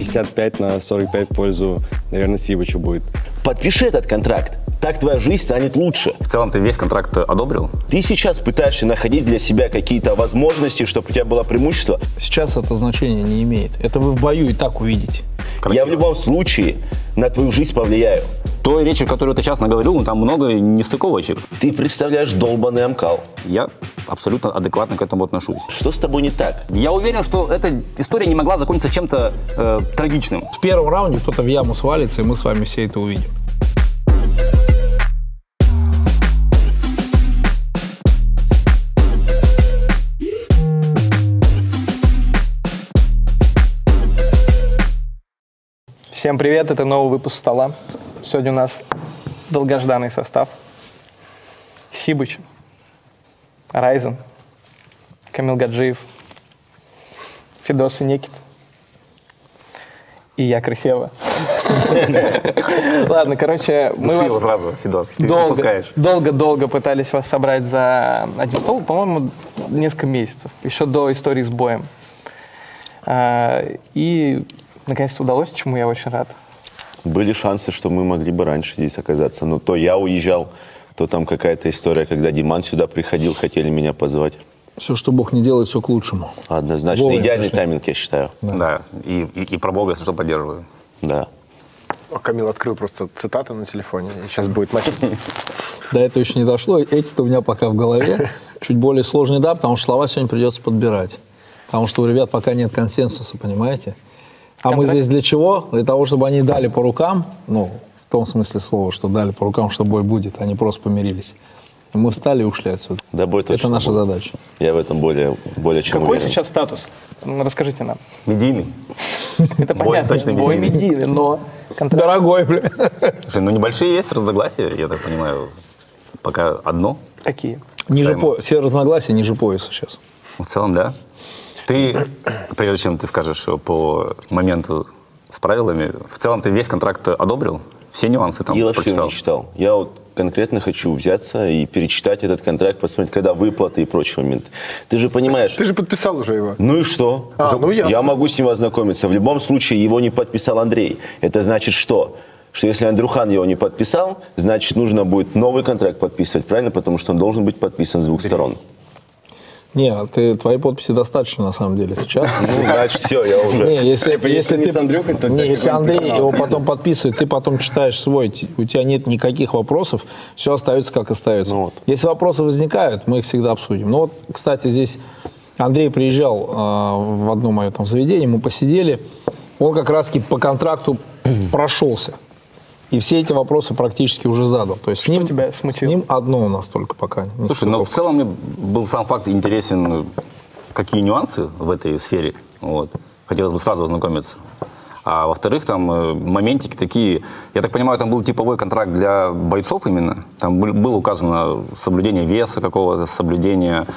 55/45 в пользу, наверное, Сибычу будет. Подпиши этот контракт. Так твоя жизнь станет лучше. В целом ты весь контракт одобрил? Ты сейчас пытаешься находить для себя какие-то возможности, чтобы у тебя было преимущество. Сейчас это значения не имеет. Это вы в бою и так увидите. Красиво. Я в любом случае на твою жизнь повлияю. Той речи, которую ты сейчас наговорил, там много нестыковочек. Ты представляешь долбанный Амкал. Я абсолютно адекватно к этому отношусь. Что с тобой не так? Я уверен, что эта история не могла закончиться чем-то трагичным. В первом раунде кто-то в яму свалится, и мы с вами все это увидим. Всем привет, это новый выпуск «Стола». Сегодня у нас долгожданный состав. Сибыч, Райзен, Камил Гаджиев, Фидос и Некит. И я, Крысева. Ладно, короче, мы вас сразу, Фидос, ты выпускаешь. долго пытались вас собрать за один стол, по-моему, несколько месяцев, еще до истории с боем. И наконец-то удалось, чему я очень рад. Были шансы, что мы могли бы раньше здесь оказаться. Но то я уезжал, то там какая-то история, когда Диман сюда приходил, хотели меня позвать. Все, что Бог не делает, все к лучшему. Однозначно. Вовремя Идеальный пришли. тайминг, я считаю. Да, и про Бога, если что, поддерживаю. Да. Камил открыл просто цитаты на телефоне, и сейчас будет матч. До этого еще не дошло. Эти-то у меня пока в голове. Чуть более сложные, да, потому что слова сегодня придется подбирать. Потому что у ребят пока нет консенсуса, понимаете? А мы здесь для чего? Для того, чтобы они дали по рукам, ну, в том смысле слова, что дали по рукам, что бой будет, они просто помирились. И мы встали и ушли отсюда. Да, бой точно Это наша будет. задача. Я в этом более чем Какой уверен. сейчас статус? Расскажите нам. Медийный. Это Бой понятно, точно бой медийный. медийный, но контракт. Дорогой, блин. Слушай, ну небольшие есть разногласия, я так понимаю. Пока одно. Какие? Ниже пояса. Все разногласия ниже пояса сейчас. В целом, да. Ты, прежде чем ты скажешь по моменту с правилами, в целом ты весь контракт одобрил? Все нюансы там Я вообще прочитал? не читал. Я вот конкретно хочу взяться и перечитать этот контракт, посмотреть, когда выплаты и прочие моменты. Ты же понимаешь... Ты же подписал уже его. Ну и что? Ну ясно. Я могу с ним ознакомиться. В любом случае его не подписал Андрей. Это значит что? Что если Андрюхан его не подписал, значит нужно будет новый контракт подписывать, правильно? Потому что он должен быть подписан с двух сторон. Не, твоей подписи достаточно на самом деле сейчас. Ну, значит, все, я уже... Не, если не с Андрюхой, то тебе если какой-нибудь Андрей персонал его пиздит. потом подписывает, ты потом читаешь свой, у тебя нет никаких вопросов, все остается как остается. Ну вот. Если вопросы возникают, мы их всегда обсудим. Ну вот, кстати, здесь Андрей приезжал в одно мое там заведение, мы посидели, он как раз-таки по контракту прошелся. И все эти вопросы практически уже задал. То есть с ним, тебя с смутило? ним одно у нас только пока. не Слушай, ну в стыковка. целом мне был сам факт интересен, какие нюансы в этой сфере. Вот. Хотелось бы сразу ознакомиться. А во-вторых, там моментики такие. Я так понимаю, там был типовой контракт для бойцов именно. Там было указано соблюдение веса какого-то, соблюдение...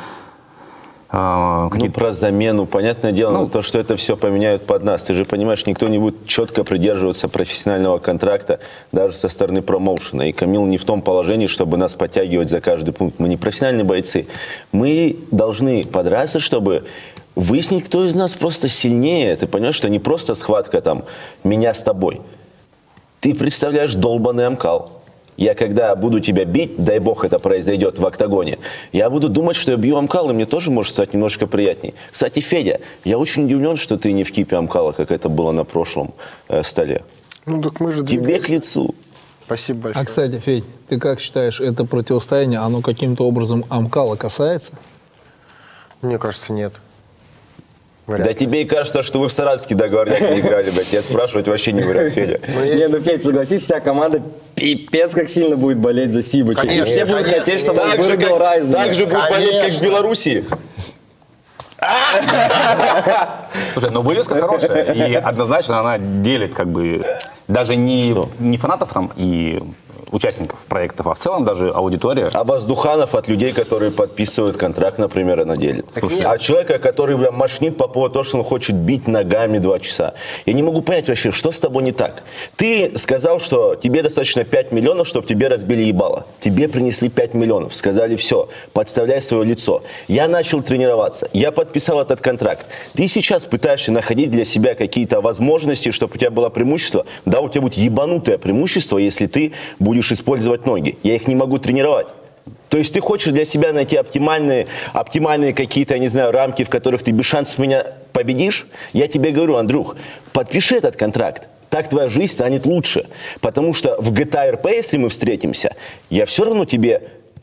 Ну, про замену, понятное дело, но то, что это все поменяют под нас. Ты же понимаешь, никто не будет четко придерживаться профессионального контракта, даже со стороны промоушена. И Камил не в том положении, чтобы нас подтягивать за каждый пункт. Мы не профессиональные бойцы. Мы должны подраться, чтобы выяснить, кто из нас просто сильнее. Ты понимаешь, что не просто схватка там меня с тобой. Ты представляешь долбанный Амкал. Я когда буду тебя бить, дай бог это произойдет в октагоне, я буду думать, что я бью Амкала, и мне тоже может стать немножко приятней. Кстати, Федя, я очень удивлен, что ты не в кипе Амкала, как это было на прошлом столе. Ну так мы же... Тебе к лицу. Спасибо большое. А, кстати, Федь, ты как считаешь, это противостояние, оно каким-то образом Амкала касается? Мне кажется, нет. Да тебе и кажется, что вы в Саратовске договорняк не играли, блядь. Я спрашивать вообще не вариант, Федя. Не, ну, Федь, согласись, вся команда пипец как сильно будет болеть за Сибыча. И Конечно, все будут конечно. хотеть, чтобы он Так же, вырубил Райзена. так же будет болеть, как в Белоруссии. Слушай, ну вылезка хорошая, и однозначно она делит как бы даже не фанатов там и участников проектов, а в целом даже аудитория. А воздуханов от людей, которые подписывают контракт, например, она делит. Слушай, а человека, который прям мошнит по поводу того, что он хочет бить ногами 2 часа. Я не могу понять вообще, что с тобой не так. Ты сказал, что тебе достаточно 5 миллионов, чтобы тебе разбили ебало. Тебе принесли 5 миллионов. Сказали, все, подставляй свое лицо. Я начал тренироваться. Я подписал этот контракт. Ты сейчас пытаешься находить для себя какие-то возможности, чтобы у тебя было преимущество. Да, у тебя будет ебанутое преимущество, если ты будешь использовать ноги. Я их не могу тренировать. То есть ты хочешь для себя найти оптимальные какие-то, я не знаю, рамки, в которых ты без шансов меня победишь? Я тебе говорю, Андрюх, подпиши этот контракт. Так твоя жизнь станет лучше. Потому что в GTA RP, если мы встретимся, я все равно тебе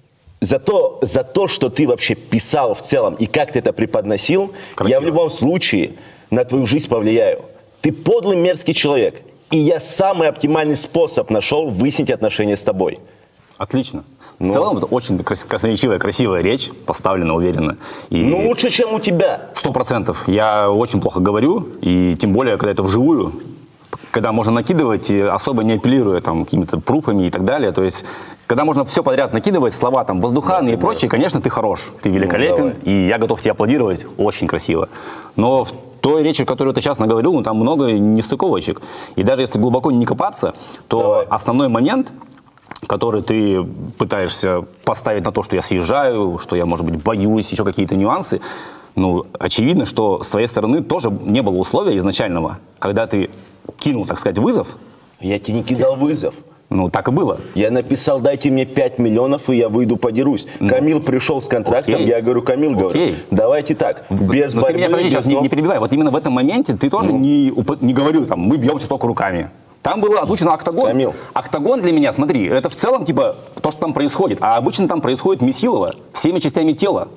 за то, что ты вообще писал в целом и как ты это преподносил, Красиво. я в любом случае на твою жизнь повлияю. Ты подлый, мерзкий человек. И я самый оптимальный способ нашел выяснить отношения с тобой. Отлично. В целом, это очень красноречивая, красивая речь, поставлена уверенно. И Ну, лучше, чем у тебя. 100%. Я очень плохо говорю, и тем более, когда это вживую, когда можно накидывать, особо не апеллируя там какими-то пруфами и так далее. То есть, когда можно все подряд накидывать, слова там воздуханы и прочее, конечно, ты хорош, ты великолепен, и я готов тебе аплодировать, очень красиво. Но в той речи, которую ты сейчас наговорил, ну, там много нестыковочек. И даже если глубоко не копаться, то основной момент, который ты пытаешься поставить на то, что я съезжаю, что я, может быть, боюсь, еще какие-то нюансы, ну, очевидно, что с твоей стороны тоже не было условия изначального, когда ты кинул, так сказать, вызов. Я тебе не кидал вызов. Ну, так и было. Я написал, дайте мне 5 миллионов, и я выйду подерусь. Камил пришел с контрактом, я говорю, Камил, говорю, давайте так, без Но борьбы. ты меня, подожди, сейчас не перебивай. Вот именно в этом моменте ты тоже не говорил, там, мы бьемся только руками. Там было озвучено октагон. Камил. Октагон для меня, смотри, это в целом, типа, то, что там происходит. А обычно там происходит месилово всеми частями тела.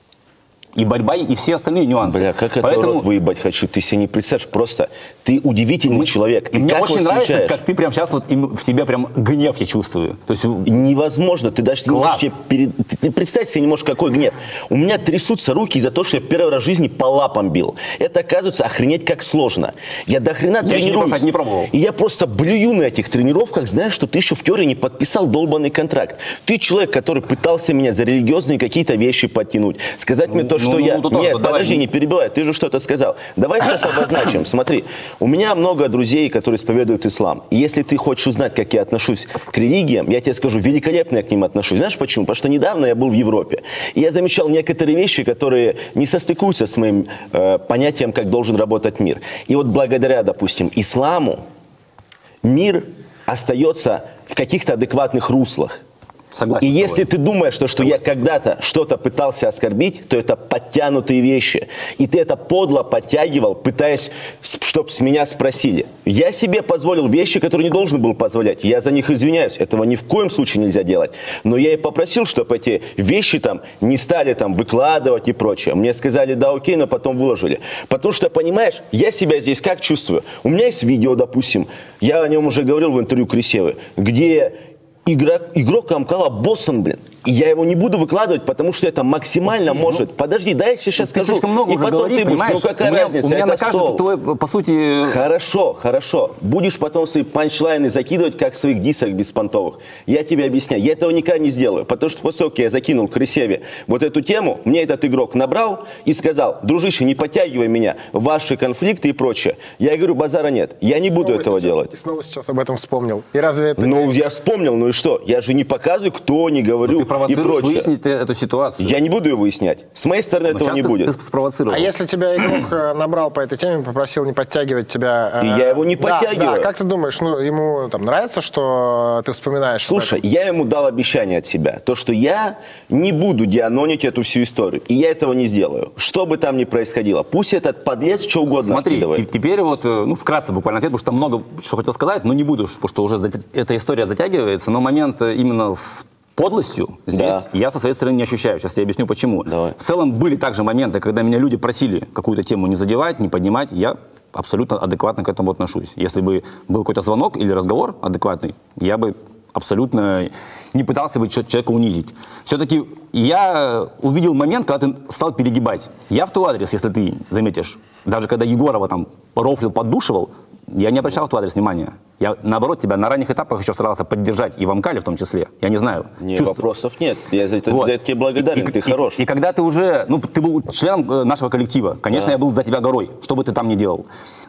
И борьба, и все остальные нюансы. Бля, как это рот выебать хочу, ты себе не представляешь, просто ты удивительный человек. Ты мне как очень вот нравится, встречаешь? как ты прям сейчас вот в себе прям гнев я чувствую. То есть Невозможно, ты даже не можешь Класс. себе ты представь себе не можешь, какой гнев. У меня трясутся руки из-за того, что я первый раз в жизни по лапам бил. Это, оказывается, охренеть как сложно. Я до хрена еще тренируюсь. не пробовал. И я просто блюю на этих тренировках, знаешь, что ты еще в теории не подписал долбанный контракт. Ты человек, который пытался меня за религиозные какие-то вещи подтянуть. Сказать мне то, что я... Нет, подожди, не перебивай, ты же что-то сказал. Давай сейчас обозначим. Смотри, у меня много друзей, которые исповедуют ислам. И если ты хочешь узнать, как я отношусь к религиям, я тебе скажу, великолепно я к ним отношусь. Знаешь почему? Потому что недавно я был в Европе. И я замечал некоторые вещи, которые не состыкуются с моим понятием, как должен работать мир. И вот благодаря, допустим, исламу мир остается в каких-то адекватных руслах. Согласен И с тобой. если ты думаешь, что я когда-то что-то пытался оскорбить, то это подтянутые вещи. И ты это подло подтягивал, пытаясь, чтобы с меня спросили. Я себе позволил вещи, которые не должен был позволять. Я за них извиняюсь. Этого ни в коем случае нельзя делать. Но я и попросил, чтобы эти вещи там не стали там выкладывать и прочее. Мне сказали, да, окей, но потом выложили. Потому что, понимаешь, я себя здесь как чувствую? У меня есть видео, допустим, я о нем уже говорил в интервью Крисевы, где игрок Амкала боссом, блин. И я его не буду выкладывать, потому что это максимально может. Подожди, дай я сейчас скажу. Слишком много и уже потом говоришь, ты будешь. Ну какая разница? У меня Это на каждый стол. твой, по сути... Хорошо, хорошо. Будешь потом свои панчлайны закидывать, как в своих дисах беспонтовых. Я тебе объясняю. Я этого никогда не сделаю. Потому что после того, как я закинул Крисеве вот эту тему, мне этот игрок набрал и сказал, дружище, не подтягивай меня в ваши конфликты и прочее. Я говорю, базара нет. Я не буду этого делать. И снова сейчас об этом вспомнил. И разве это... Ну, я вспомнил, ну и что? Я же не показываю, кто, не говорю Ты и провоцируешь прочее. выяснить эту ситуацию. Я не буду ее выяснять. С моей стороны этого Сейчас не будет. Ты спровоцировал. А если тебя игрок набрал по этой теме, попросил не подтягивать тебя... И я его не подтягиваю. Да, как ты думаешь, ну, ему там нравится, что ты вспоминаешь? Слушай, я ему дал обещание от себя. То, что я не буду дианонить эту всю историю. И я этого не сделаю. Что бы там ни происходило. Пусть этот подлец что угодно Смотри, вкидывает. теперь вот, ну, вкратце буквально ответ, потому что много что хотел сказать, но не буду, потому что уже эта история затягивается, но момент именно с подлостью здесь я со своей стороны не ощущаю. Сейчас я объясню, почему. Давай. В целом были также моменты, когда меня люди просили какую-то тему не задевать, не поднимать. Я абсолютно адекватно к этому отношусь. Если бы был какой-то звонок или разговор адекватный, я бы абсолютно не пытался бы человека унизить. Все-таки я увидел момент, когда ты стал перегибать. Я в твой адрес, если ты заметишь, даже когда Егорова там рофлил, поддушивал, Я не обращал в твой адрес внимания. Я, наоборот, тебя на ранних этапах еще старался поддержать, и в Амкале в том числе. Я не знаю. Вопросов нет. Я за это тебе благодарен, ты хорош. И когда ты уже, ну, ты был членом нашего коллектива, конечно, я был за тебя горой, что бы ты там ни делал.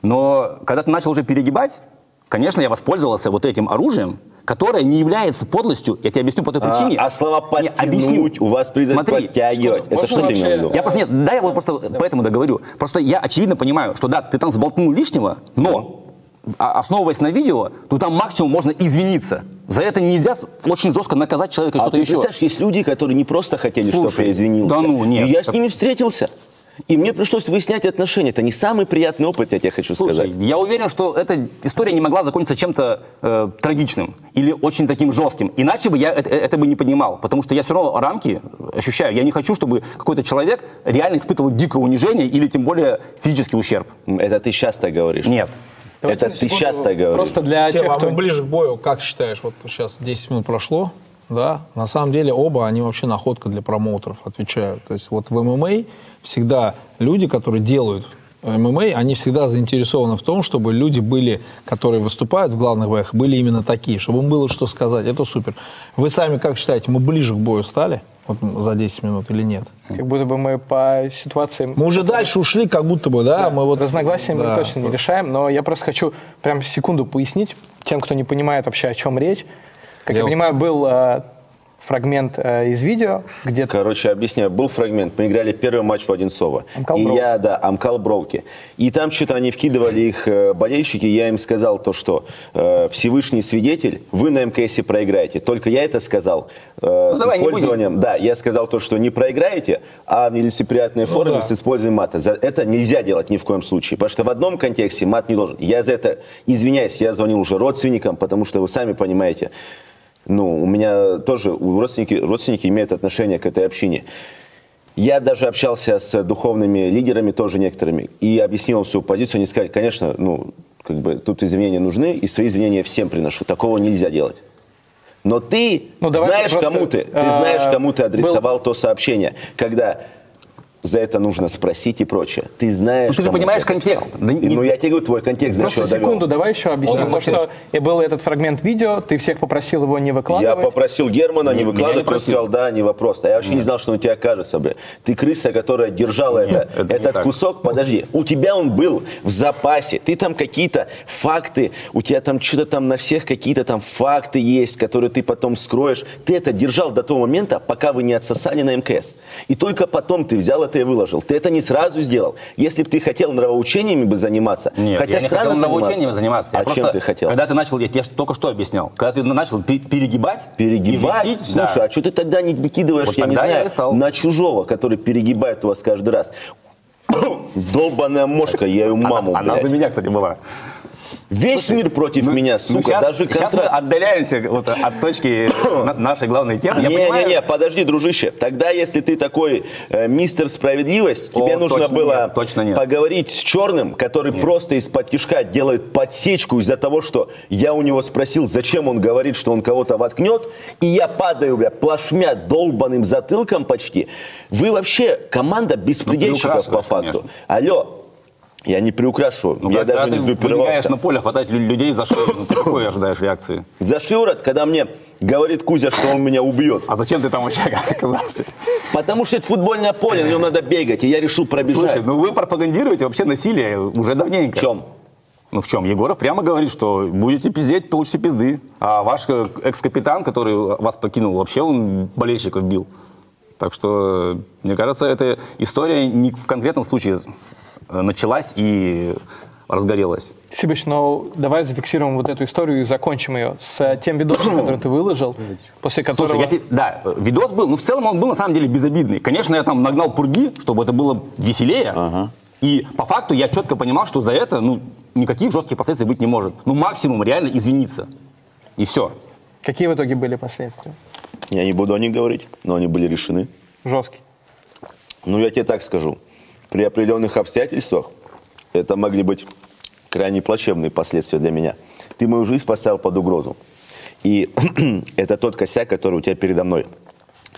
Но когда ты начал уже перегибать, конечно, я воспользовался вот этим оружием, которое не является подлостью. Я тебе объясню по той причине. А слова «подтянуть» у вас призвано подтягивать. Это что ты имел в виду? Я просто, нет, да, я вот просто поэтому договорю. Просто я очевидно понимаю, что да, ты там сболтнул лишнего, но основываясь на видео, то там максимум можно извиниться. За это нельзя очень жестко наказать человека, что-то еще. Представляешь, есть люди, которые не просто хотели, чтобы я извинился. Да ну, нет. И я с ними встретился. И мне пришлось выяснять отношения. Это не самый приятный опыт, я тебе хочу сказать. Я уверен, что эта история не могла закончиться чем-то трагичным или очень таким жестким. Иначе бы я это бы не поднимал. Потому что я все равно рамки ощущаю. Я не хочу, чтобы какой-то человек реально испытывал дикое унижение или тем более физический ущерб. Это ты сейчас так говоришь? Нет. Давайте это ты сейчас так говоришь. Просто для Сева, тех, кто... мы ближе к бою, как считаешь, вот сейчас 10 минут прошло, да, на самом деле оба, они вообще находка для промоутеров, отвечаю. То есть вот в ММА всегда люди, которые делают ММА, они всегда заинтересованы в том, чтобы люди были, которые выступают в главных боях, были именно такие, чтобы им было что сказать. Это супер. Вы сами как считаете, мы ближе к бою стали вот за 10 минут или нет? Как будто бы мы по ситуации... Мы уже дальше ушли, как будто бы, да? Мы вот... Разногласия мы точно не решаем, но я просто хочу прям секунду пояснить тем, кто не понимает вообще, о чем речь. Как я понимаю, был фрагмент из видео, где... Короче, объясняю. Был фрагмент. Мы играли первый матч в Одинцово. Амкал Броуки. И там что-то они вкидывали их болельщики. Я им сказал то, что Всевышний свидетель, вы на МКСе проиграете. Только я это сказал с использованием... Да, я сказал то, что не проиграете, а в нелицеприятной форме с использованием мата. Это нельзя делать ни в коем случае. Потому что в одном контексте мат не должен. Я за это извиняюсь. Я звонил уже родственникам, потому что вы сами понимаете... Ну, у меня тоже родственники имеют отношение к этой общине. Я даже общался с духовными лидерами, тоже некоторыми, и объяснил им свою позицию. Они сказали, конечно, ну, как бы тут извинения нужны, и свои извинения всем приношу. Такого нельзя делать. Но ты знаешь, кому ты адресовал то сообщение, когда... За это нужно спросить и прочее. Ты знаешь... Ну, ты же понимаешь контекст. Ну, я тебе говорю, твой контекст. Просто секунду, давай еще объясню. Потому что был этот фрагмент видео, ты всех попросил его не выкладывать. Я попросил Германа не выкладывать, он сказал, да, не вопрос. А я вообще не знал, что он у тебя окажется. Ты крыса, которая держала этот кусок. Подожди, у тебя он был в запасе. Ты там какие-то факты, у тебя там что-то там на всех какие-то там факты есть, которые ты потом скроешь. Ты это держал до того момента, пока вы не отсосали на МКС. И только потом ты взял это и выложил. Ты это не сразу сделал. Если бы ты хотел нравоучениями бы заниматься, нет, хотя я не хотел нравоучениями заниматься. А чем ты хотел? Когда ты начал, я тебе только что объяснял, когда ты начал перегибать? Перегибать? Слушай, а что ты тогда не выкидываешь, вот я не знаю, на чужого, который перегибает у вас каждый раз? Долбаная мошка, я ее маму, блядь. Она за меня, кстати, была. Весь мир против меня, сука, сейчас, даже сейчас мы отдаляемся вот от точки нашей главной темы. Не, подожди, дружище. Тогда, если ты такой мистер справедливость, тебе нужно было поговорить с Черным, который просто из-под тишка делает подсечку из-за того, что я у него спросил, зачем он говорит, что он кого-то воткнет, и я падаю, бля, плашмя долбаным затылком почти. Вы вообще команда беспредельщиков по факту. Алло. Я не приукрашу, я даже не сгруппировался. Ты на поле хватать людей за шею, ну ты какой ожидаешь реакции? За шиворот, когда мне говорит Кузя, что он меня убьет. А зачем ты там вообще оказался? Потому что это футбольное поле, на нем надо бегать, и я решил пробежать. Слушай, ну вы пропагандируете вообще насилие уже давненько. В чем? Ну в чем? Егоров прямо говорит, что будете пиздеть, получите пизды. А ваш экс-капитан, который вас покинул, вообще он болельщиков бил. Так что, мне кажется, эта история не в конкретном случае началась и разгорелась. Сибич, ну давай зафиксируем вот эту историю и закончим ее с тем видосом, который ты выложил, после которого... Слушай, видос был, ну в целом он был на самом деле безобидный. Конечно, я там нагнал пурги, чтобы это было веселее. И по факту я четко понимал, что за это никаких жестких последствий быть не может. Ну максимум реально извиниться. И все. Какие в итоге были последствия? Я не буду о них говорить, но они были решены. Жесткие. Ну я тебе так скажу. При определенных обстоятельствах это могли быть крайне плачевные последствия для меня. Ты мою жизнь поставил под угрозу. И это тот косяк, который у тебя передо мной.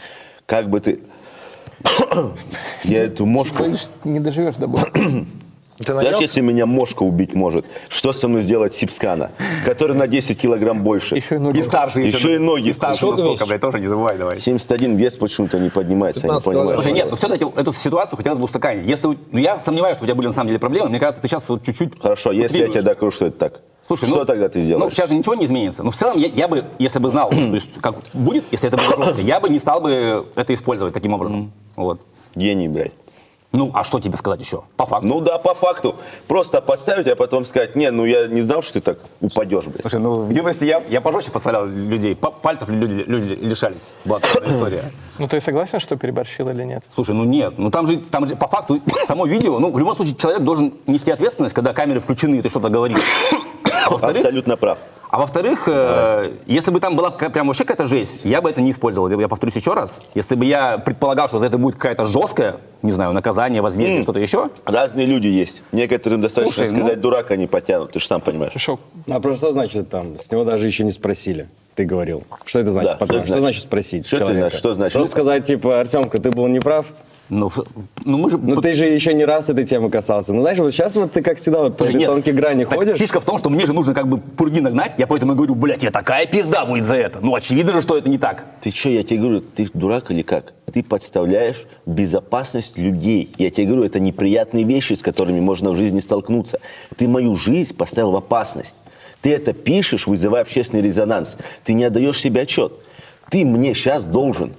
Как бы ты... Я эту мошку... Не доживешь до боли. Ты Знаешь, наелся? если меня мошка убить может, что со мной сделать Сипскана, который на 10 килограмм больше? Еще и ноги. И старше Еще и ноги. И старше, Сколько сколько, весишь? блядь, тоже не забывай, давай. 71 вес почему-то не поднимается, я не 15 понимаю. килограмм. Слушай, нет, но все-таки эту ситуацию хотелось бы устаканить. Если, ну, я сомневаюсь, что у тебя были на самом деле проблемы. Мне кажется, ты сейчас вот чуть-чуть... Хорошо, если я тебе докажу, что это так. Слушай, что ну, тогда ты сделаешь? Ну, сейчас же ничего не изменится. Но в целом я бы, если бы знал, то есть, как будет, если это будет жестко, я бы не стал бы это использовать таким образом. Вот. Гений, блядь. Ну, а что тебе сказать еще? По факту. Ну да, по факту. Просто подставить, а потом сказать, не, ну я не знал, что ты так упадешь, блядь. Слушай, ну в юности я пожестче подставлял людей. Пальцев люди лишались. Была такая история. Ну, ты согласен, что переборщил или нет? Слушай, ну нет, ну там же по факту само видео, ну в любом случае человек должен нести ответственность, когда камеры включены, и ты что-то говоришь. Абсолютно прав. А во-вторых, если бы там была прям вообще какая-то жесть, я бы это не использовал. Я повторюсь еще раз. Если бы я предполагал, что за это будет какая-то жесткая, не знаю, наказание, возмездие, что-то еще. Разные люди есть. Некоторым достаточно Слушай, сказать, ну- дурак, они потянут, ты же сам понимаешь. Хорошо. А просто что значит там? С него даже еще не спросили. Ты говорил. Что это значит? Да, По-твоему? что Что значит? значит спросить Что это человека? значит? Что значит? Просто сказать, типа, Артемка, ты был неправ. Ну мы же... Ну ты же еще не раз этой темы касался. Ну знаешь, вот сейчас вот ты как всегда вот по Слушай, этой нет, тонкой грани так ходишь. Фишка в том, что мне же нужно как бы пурги нагнать, я поэтому и говорю, блядь, я такая пизда будет за это. Ну очевидно же, что это не так. Ты что, я тебе говорю, ты дурак или как? Ты подставляешь безопасность людей. Я тебе говорю, это неприятные вещи, с которыми можно в жизни столкнуться. Ты мою жизнь поставил в опасность. Ты это пишешь, вызывая общественный резонанс. Ты не отдаешь себе отчет. Ты мне сейчас должен.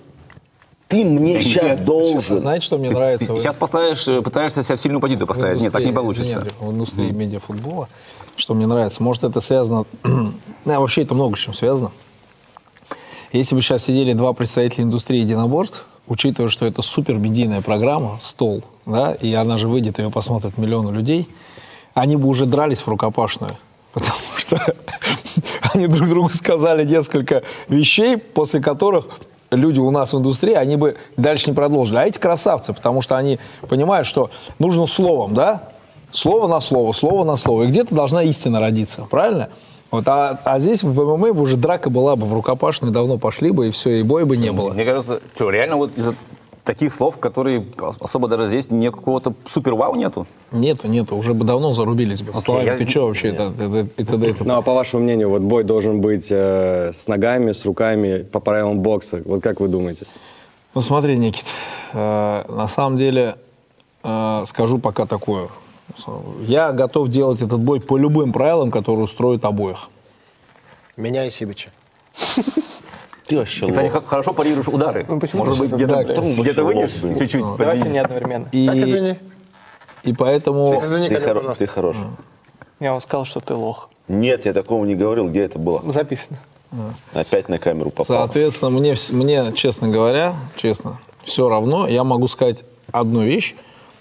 Ты мне сейчас должен. Знаете, что мне нравится? Сейчас пытаешься себя в сильную позицию поставить. Нет, так не получится. Нет, в индустрии медиафутбола, что мне нравится. Может, это связано... вообще это много с чем связано. Если бы сейчас сидели два представителя индустрии единоборств, учитывая, что это супер медийная программа, «Стол», да, и она же выйдет, ее посмотрят миллионы людей, они бы уже дрались в рукопашную. Потому что они друг другу сказали несколько вещей, после которых люди у нас в индустрии, они бы дальше не продолжили. А эти красавцы, потому что они понимают, что нужно словом, да? Слово на слово, слово на слово. И где-то должна истина родиться, правильно? Вот, а здесь в ММА бы уже драка была бы в рукопашную, давно пошли бы, и все, и боя бы не было. Мне кажется, что, реально вот из-за таких слов, которые особо даже здесь никакого-то супер-вау нету? Нету, уже бы давно зарубились бы. Славик, ты что вообще? Это. Ну а по вашему мнению, вот бой должен быть с ногами, с руками, по правилам бокса. Вот как вы думаете? Ну смотри, Никит, на самом деле скажу пока такое. Я готов делать этот бой по любым правилам, которые устроят обоих. Меня и Сибича. Ты вообще И, кстати, лох. хорошо парируешь удары. Ну, почему Может ты быть, сейчас где-то так? где-то выйдешь Блин. чуть-чуть. Давайте не одновременно. И, Так, извини. и поэтому... Извини, Ты, конечно, ты хорош. Я вам сказал, что ты лох. Нет, я такого не говорил. Где это было? Записано. Опять на камеру попал. Соответственно, мне, честно говоря, все равно, я могу сказать одну вещь,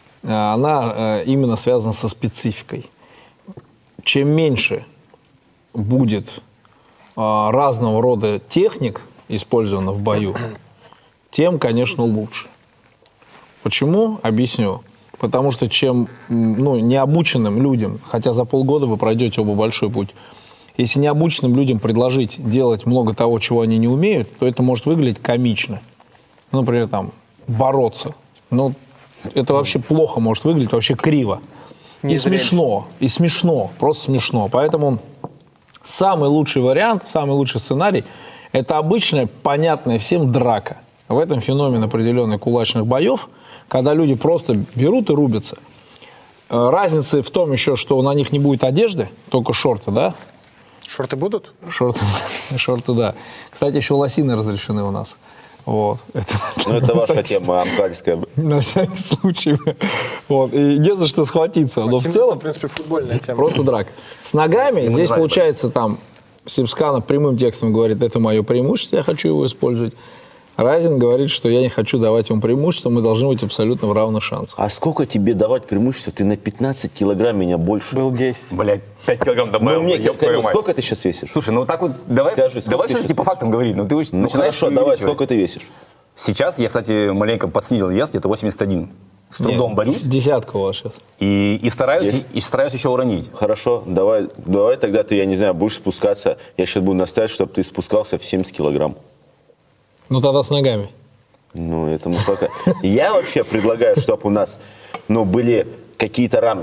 она именно связана со спецификой. Чем меньше будет разного рода техник использовано в бою, тем, конечно, лучше. Почему? Объясню. Потому что чем необученным людям, хотя за полгода вы пройдете оба большой путь, если необученным людям предложить делать много того, чего они не умеют, то это может выглядеть комично. Например, там, бороться. Ну, это вообще плохо может выглядеть, вообще криво. И смешно, просто смешно. Поэтому самый лучший вариант, самый лучший сценарий – это обычная, понятная всем драка. В этом феномен определенный кулачных боев, когда люди просто берут и рубятся. Разница в том еще, что на них не будет одежды, только шорты, да? Шорты будут? Шорты, да. Кстати, еще лосины разрешены у нас. Вот. Это ваша тема амкальская. На всякий случай. Вот. И не за что схватиться. Но в целом, в принципе, футбольная тема. просто драка. С ногами здесь получается там Сипсканов прямым текстом говорит, это мое преимущество, я хочу его использовать. Разин говорит, что я не хочу давать ему преимущество, мы должны быть абсолютно в равных шансах. А сколько тебе давать преимущество? Ты на 15 килограмм меня больше. Был 10. Блять, 5 килограмм добавил. Ну, мне, ёб твою мать. сколько ты сейчас весишь? Слушай, ну так вот, давай Скажи, сколько давай ты все-таки сейчас по фактам говорить. Ну, ты Ну начинаешь хорошо, давай, преувеличивать. сколько ты весишь? Сейчас я, кстати, маленько подснизил вес, где-то 81. С трудом борюсь. Десятка у вас сейчас. И стараюсь Есть. еще уронить. Хорошо, давай тогда ты, я не знаю, будешь спускаться. Я сейчас буду настоять, чтобы ты спускался в 70 килограмм. Ну тогда с ногами. Ну, это мы пока... Я вообще предлагаю, чтобы у нас, были какие-то рамки.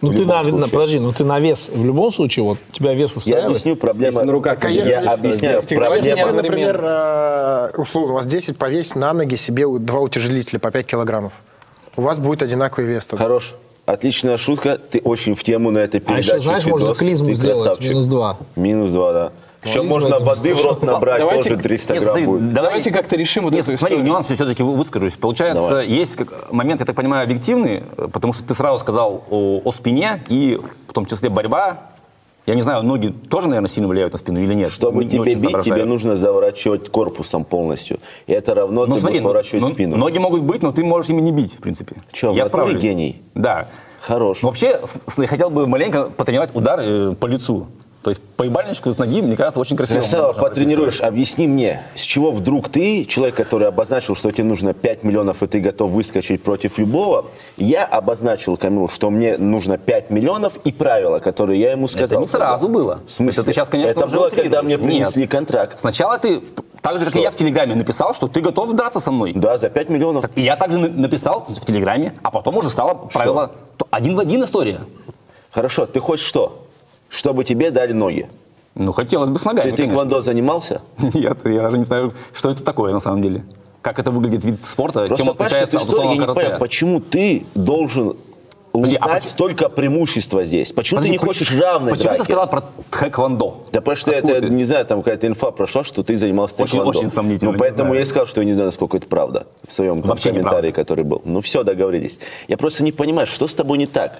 Ну В ты любом случае. подожди, ну ты на вес в любом случае, вот тебя вес Я устраивает? объясню проблему. Если на руках я есть, объясняю Если, проблему. например, условно, у вас 10, повесь на ноги себе 2 утяжелителя по 5 килограммов. У вас будет одинаковый вес. тогда. Хорош. Отличная шутка. Ты очень в тему на этой передаче. еще, знаешь, можно Фидос. клизму Ты сделать, красавчик. -2. -2, да. Еще клизма можно это- воды в рот набрать, Давайте- тоже 300 Нет, грамм смотри, будет. Давайте как-то решим вот Нет, эту смотри, историю. нюансы все-таки выскажусь. Получается, Давай. есть момент, я так понимаю, объективный, потому что ты сразу сказал о спине и в том числе борьба. Я не знаю, ноги тоже, наверное, сильно влияют на спину или нет? Чтобы Не тебе очень бить, соображаю. тебе нужно заворачивать корпусом полностью. И это равно Ну ты смотри, будешь поворачивать спину. ноги могут быть, но ты можешь ими не бить, в принципе. Чё, в я натуре справлюсь. гений? Да. Хорош. Но вообще, я хотел бы маленько потренировать удар по лицу. То есть по ебальничку с ноги, мне кажется, очень красиво. Красава, можно потренируешь. Объясни мне, с чего вдруг ты, человек, который обозначил, что тебе нужно 5 миллионов, и ты готов выскочить против любого, я обозначил Камилу, что мне нужно 5 миллионов и правила, которые я ему сказал. Это не сразу было. В смысле? Это ты сейчас, конечно, Это уже было, когда мне утрируешь. принесли Нет. контракт. Сначала ты, так же, как и я в Телеграме, написал, что ты готов драться со мной. Да, за 5 миллионов. И я также написал в Телеграме, а потом уже стало правило один в один история. Хорошо, ты хочешь что? Чтобы тебе дали ноги. Ну, хотелось бы с ногами, Ты конечно. тэквондо занимался? Нет, я даже не знаю, что это такое на самом деле. Как это выглядит вид спорта, Просто, чем понимаешь, отличается эта от история, я условного не карате. понимаю, почему ты должен Подожди, а лутать почему- столько преимущества здесь? Почему Подожди, ты не хочешь равной Почему драки? ты сказал про тхэквондо? Да потому что Откуда это, ты? не знаю, там какая-то инфа прошла, что ты занимался Очень- тэквондо. очень сомнительно, Ну, не поэтому знаю. я и сказал, что я не знаю, насколько это правда в своем Вообще комментарии, неправда. который был. Ну все, договорились. Я просто не понимаю, что с тобой не так?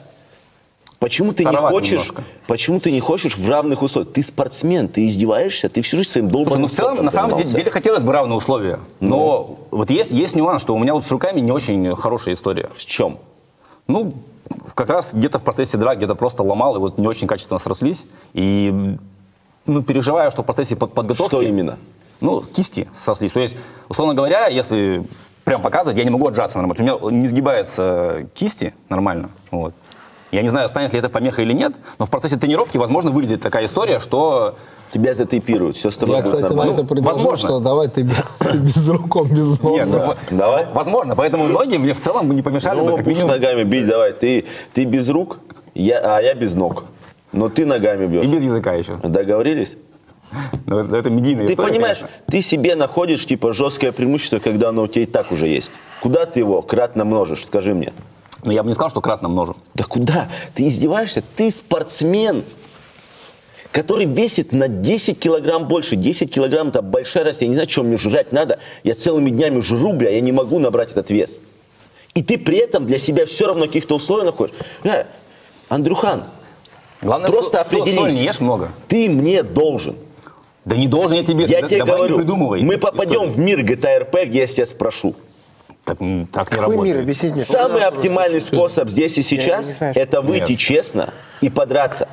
Почему ты не Староват хочешь? немножко. Почему ты не хочешь в равных условиях? Ты спортсмен, ты издеваешься, ты всю жизнь своим Слушай, долбаным ну в целом, спортом на самом занимался. деле, хотелось бы равные условия. Но вот есть нюанс, что у меня вот с руками не очень хорошая история. В чем? Ну, как раз где-то в процессе драки, где-то просто ломал, и вот не очень качественно срослись. И, ну, переживаю, что в процессе подготовки... Что именно? Ну, кисти срослись. То есть, условно говоря, если прям показывать, я не могу отжаться нормально. У меня не сгибаются кисти нормально. Вот. Я не знаю, станет ли это помехой или нет, но в процессе тренировки, возможно, вылезет такая история, что... Тебя затейпируют, все с тобой Я, будет кстати, на нормально. это предложил, возможно. что давай ты без рук, он без ног. Нет, да. ну, Давай. возможно, поэтому ноги мне в целом бы не помешали бы, Ну, как будешь минимум. ногами бить, давай. Ты без рук, я без ног. Но ты ногами И бьешь. без языка еще. Договорились? Ну, это медийная Ты история, понимаешь, конечно. ты себе находишь типа жесткое преимущество, когда оно у тебя и так уже есть. Куда ты его кратно множишь, скажи мне? Но я бы не сказал, что кратно множу. Да куда? Ты издеваешься? Ты спортсмен, который весит на 10 килограмм больше. 10 килограмм это большая разница. Я не знаю, что мне жрать надо. Я целыми днями жру, бля, я не могу набрать этот вес. И ты при этом для себя все равно в каких-то условиях находишь. Бля, Андрюхан, Главное, просто соль определись. не ешь много. Ты мне должен. Да не должен я тебе. Я да- тебе давай говорю, не придумывай. мы попадем историю. в мир GTA RP, где я тебя спрошу. Так не Какой работает. мир, объясните мне. Самый оптимальный способ здесь и не сейчас знаю, это выйти Нет. честно и подраться.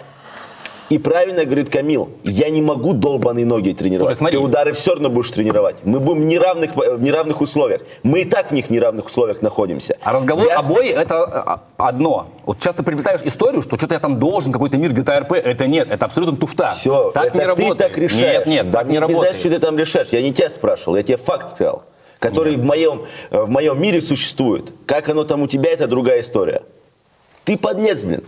И правильно говорит Камил, я не могу долбаные ноги тренировать. Слушай, смотри. Ты удары все равно будешь тренировать. Мы будем в неравных условиях. Мы и так в них неравных условиях находимся. А разговор Я о бое это одно. Вот часто приплетаешь историю, что что-то я там должен, какой-то мир GTA RP. Это нет, это абсолютно туфта. Все, так это не ты работает. так решаешь. Нет, нет, Да так не мне без работает. разницы, что ты там решаешь. Я не тебя спрашивал, я тебе факт сказал, который в моем мире существует. Как оно там у тебя, это другая история. Ты подлец, блин.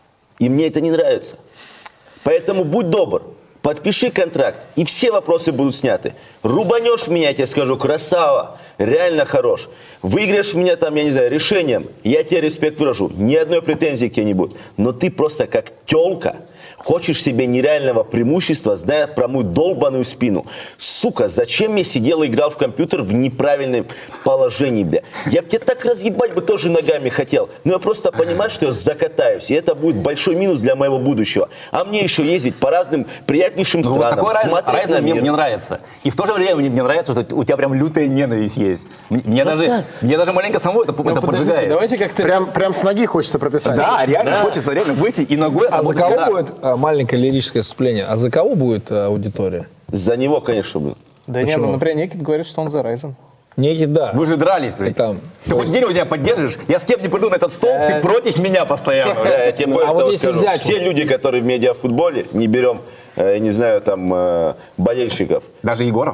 И мне это не нравится. Поэтому будь добр, подпиши контракт, и все вопросы будут сняты. Рубанешь меня, я тебе скажу, красава, реально хорош. Выиграешь меня там, я не знаю, решением, я тебе респект выражу. Ни одной претензии к тебе не будет. Но ты просто как тёлка хочешь себе нереального преимущества, зная про мою долбаную спину. Сука, зачем я сидел и играл в компьютер в неправильном положении, бля? Я бы тебя так разъебать бы тоже ногами хотел. Но я просто понимаю, что я закатаюсь. И это будет большой минус для моего будущего. А мне еще ездить по разным приятнейшим Ну, вот странам, такой смотреть разница на мне мир. нравится. И в то же время мне нравится, что у тебя прям лютая ненависть есть. Мне да. даже маленько самого это Ну, подождите, поджигает. давайте как-то... Прям с ноги хочется прописать. Да, реально хочется реально выйти и ногой А за отработать кого удар. будет маленькое лирическое вступление? А за кого будет аудитория? За него, конечно, был. Да нет, ну, например, Никит говорит, что он за Ryzen. Некий, да. Вы же дрались, блядь. Там, Ты хоть день у меня поддержишь? Я с кем не приду на этот стол, ты против меня постоянно. Да, я тебе более А вот того если скажу. взять Все люди, которые в медиафутболе, не берем, не знаю, там, болельщиков, Даже Егоров?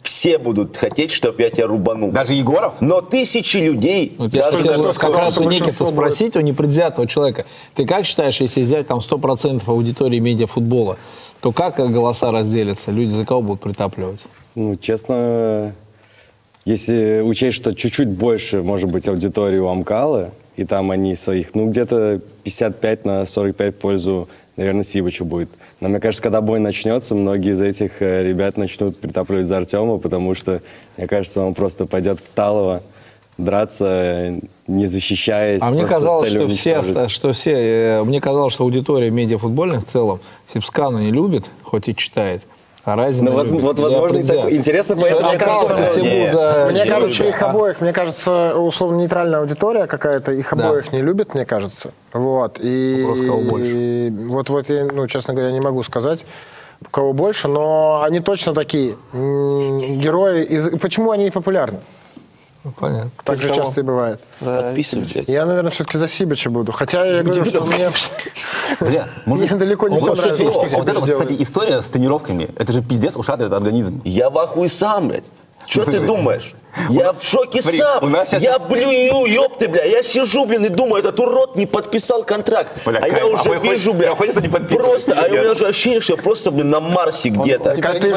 все будут хотеть, чтобы я тебя рубанул. Даже Егоров? Но тысячи людей... Вот я даже хотел на как раз у большинство Никиты спросить, у непредвзятого человека. Ты как считаешь, если взять там 100% аудитории медиафутбола, то как голоса разделятся? Люди за кого будут притапливать? Ну, честно, если учесть, что чуть-чуть больше, может быть, аудитории у Амкала, и там они своих, ну, где-то 55/45 в пользу, наверное, Сибичу будет. Но мне кажется, когда бой начнется, многие из этих ребят начнут притапливать за Артема, потому что, мне кажется, он просто пойдет в Талово драться, не защищаясь. А мне казалось, мне казалось, что аудитория медиафутбольных в целом Сипскану не любит, хоть и читает. А Разина ну, любит. вот, возможно, так, интересно, Мне поэтому... кажется, их обоих, мне кажется, условно нейтральная аудитория какая-то, их обоих не любит, мне кажется. Вот. И вопрос, кого больше. Вот я, ну, честно говоря, не могу сказать, кого больше, но они точно такие герои. Почему они популярны? Ну, понятно. Так же часто и бывает. Подписывай, Я, наверное, все-таки за Сибича буду. Хотя я говорю, что мне далеко не все нравится. Вот эта, кстати, история с тренировками, это же пиздец ушатывает организм. Я в ахуе сам, блядь. Что ты думаешь? Я в шоке Смотри, сам. у нас сейчас- Я блюю, ёпты, бля. Я сижу, блин, и думаю, этот урод не подписал контракт. Бля, а я уже вижу, бля, хочется не подписывать. просто, а у меня уже ощущение, что я просто, блин, на Марсе где-то. Так, а ты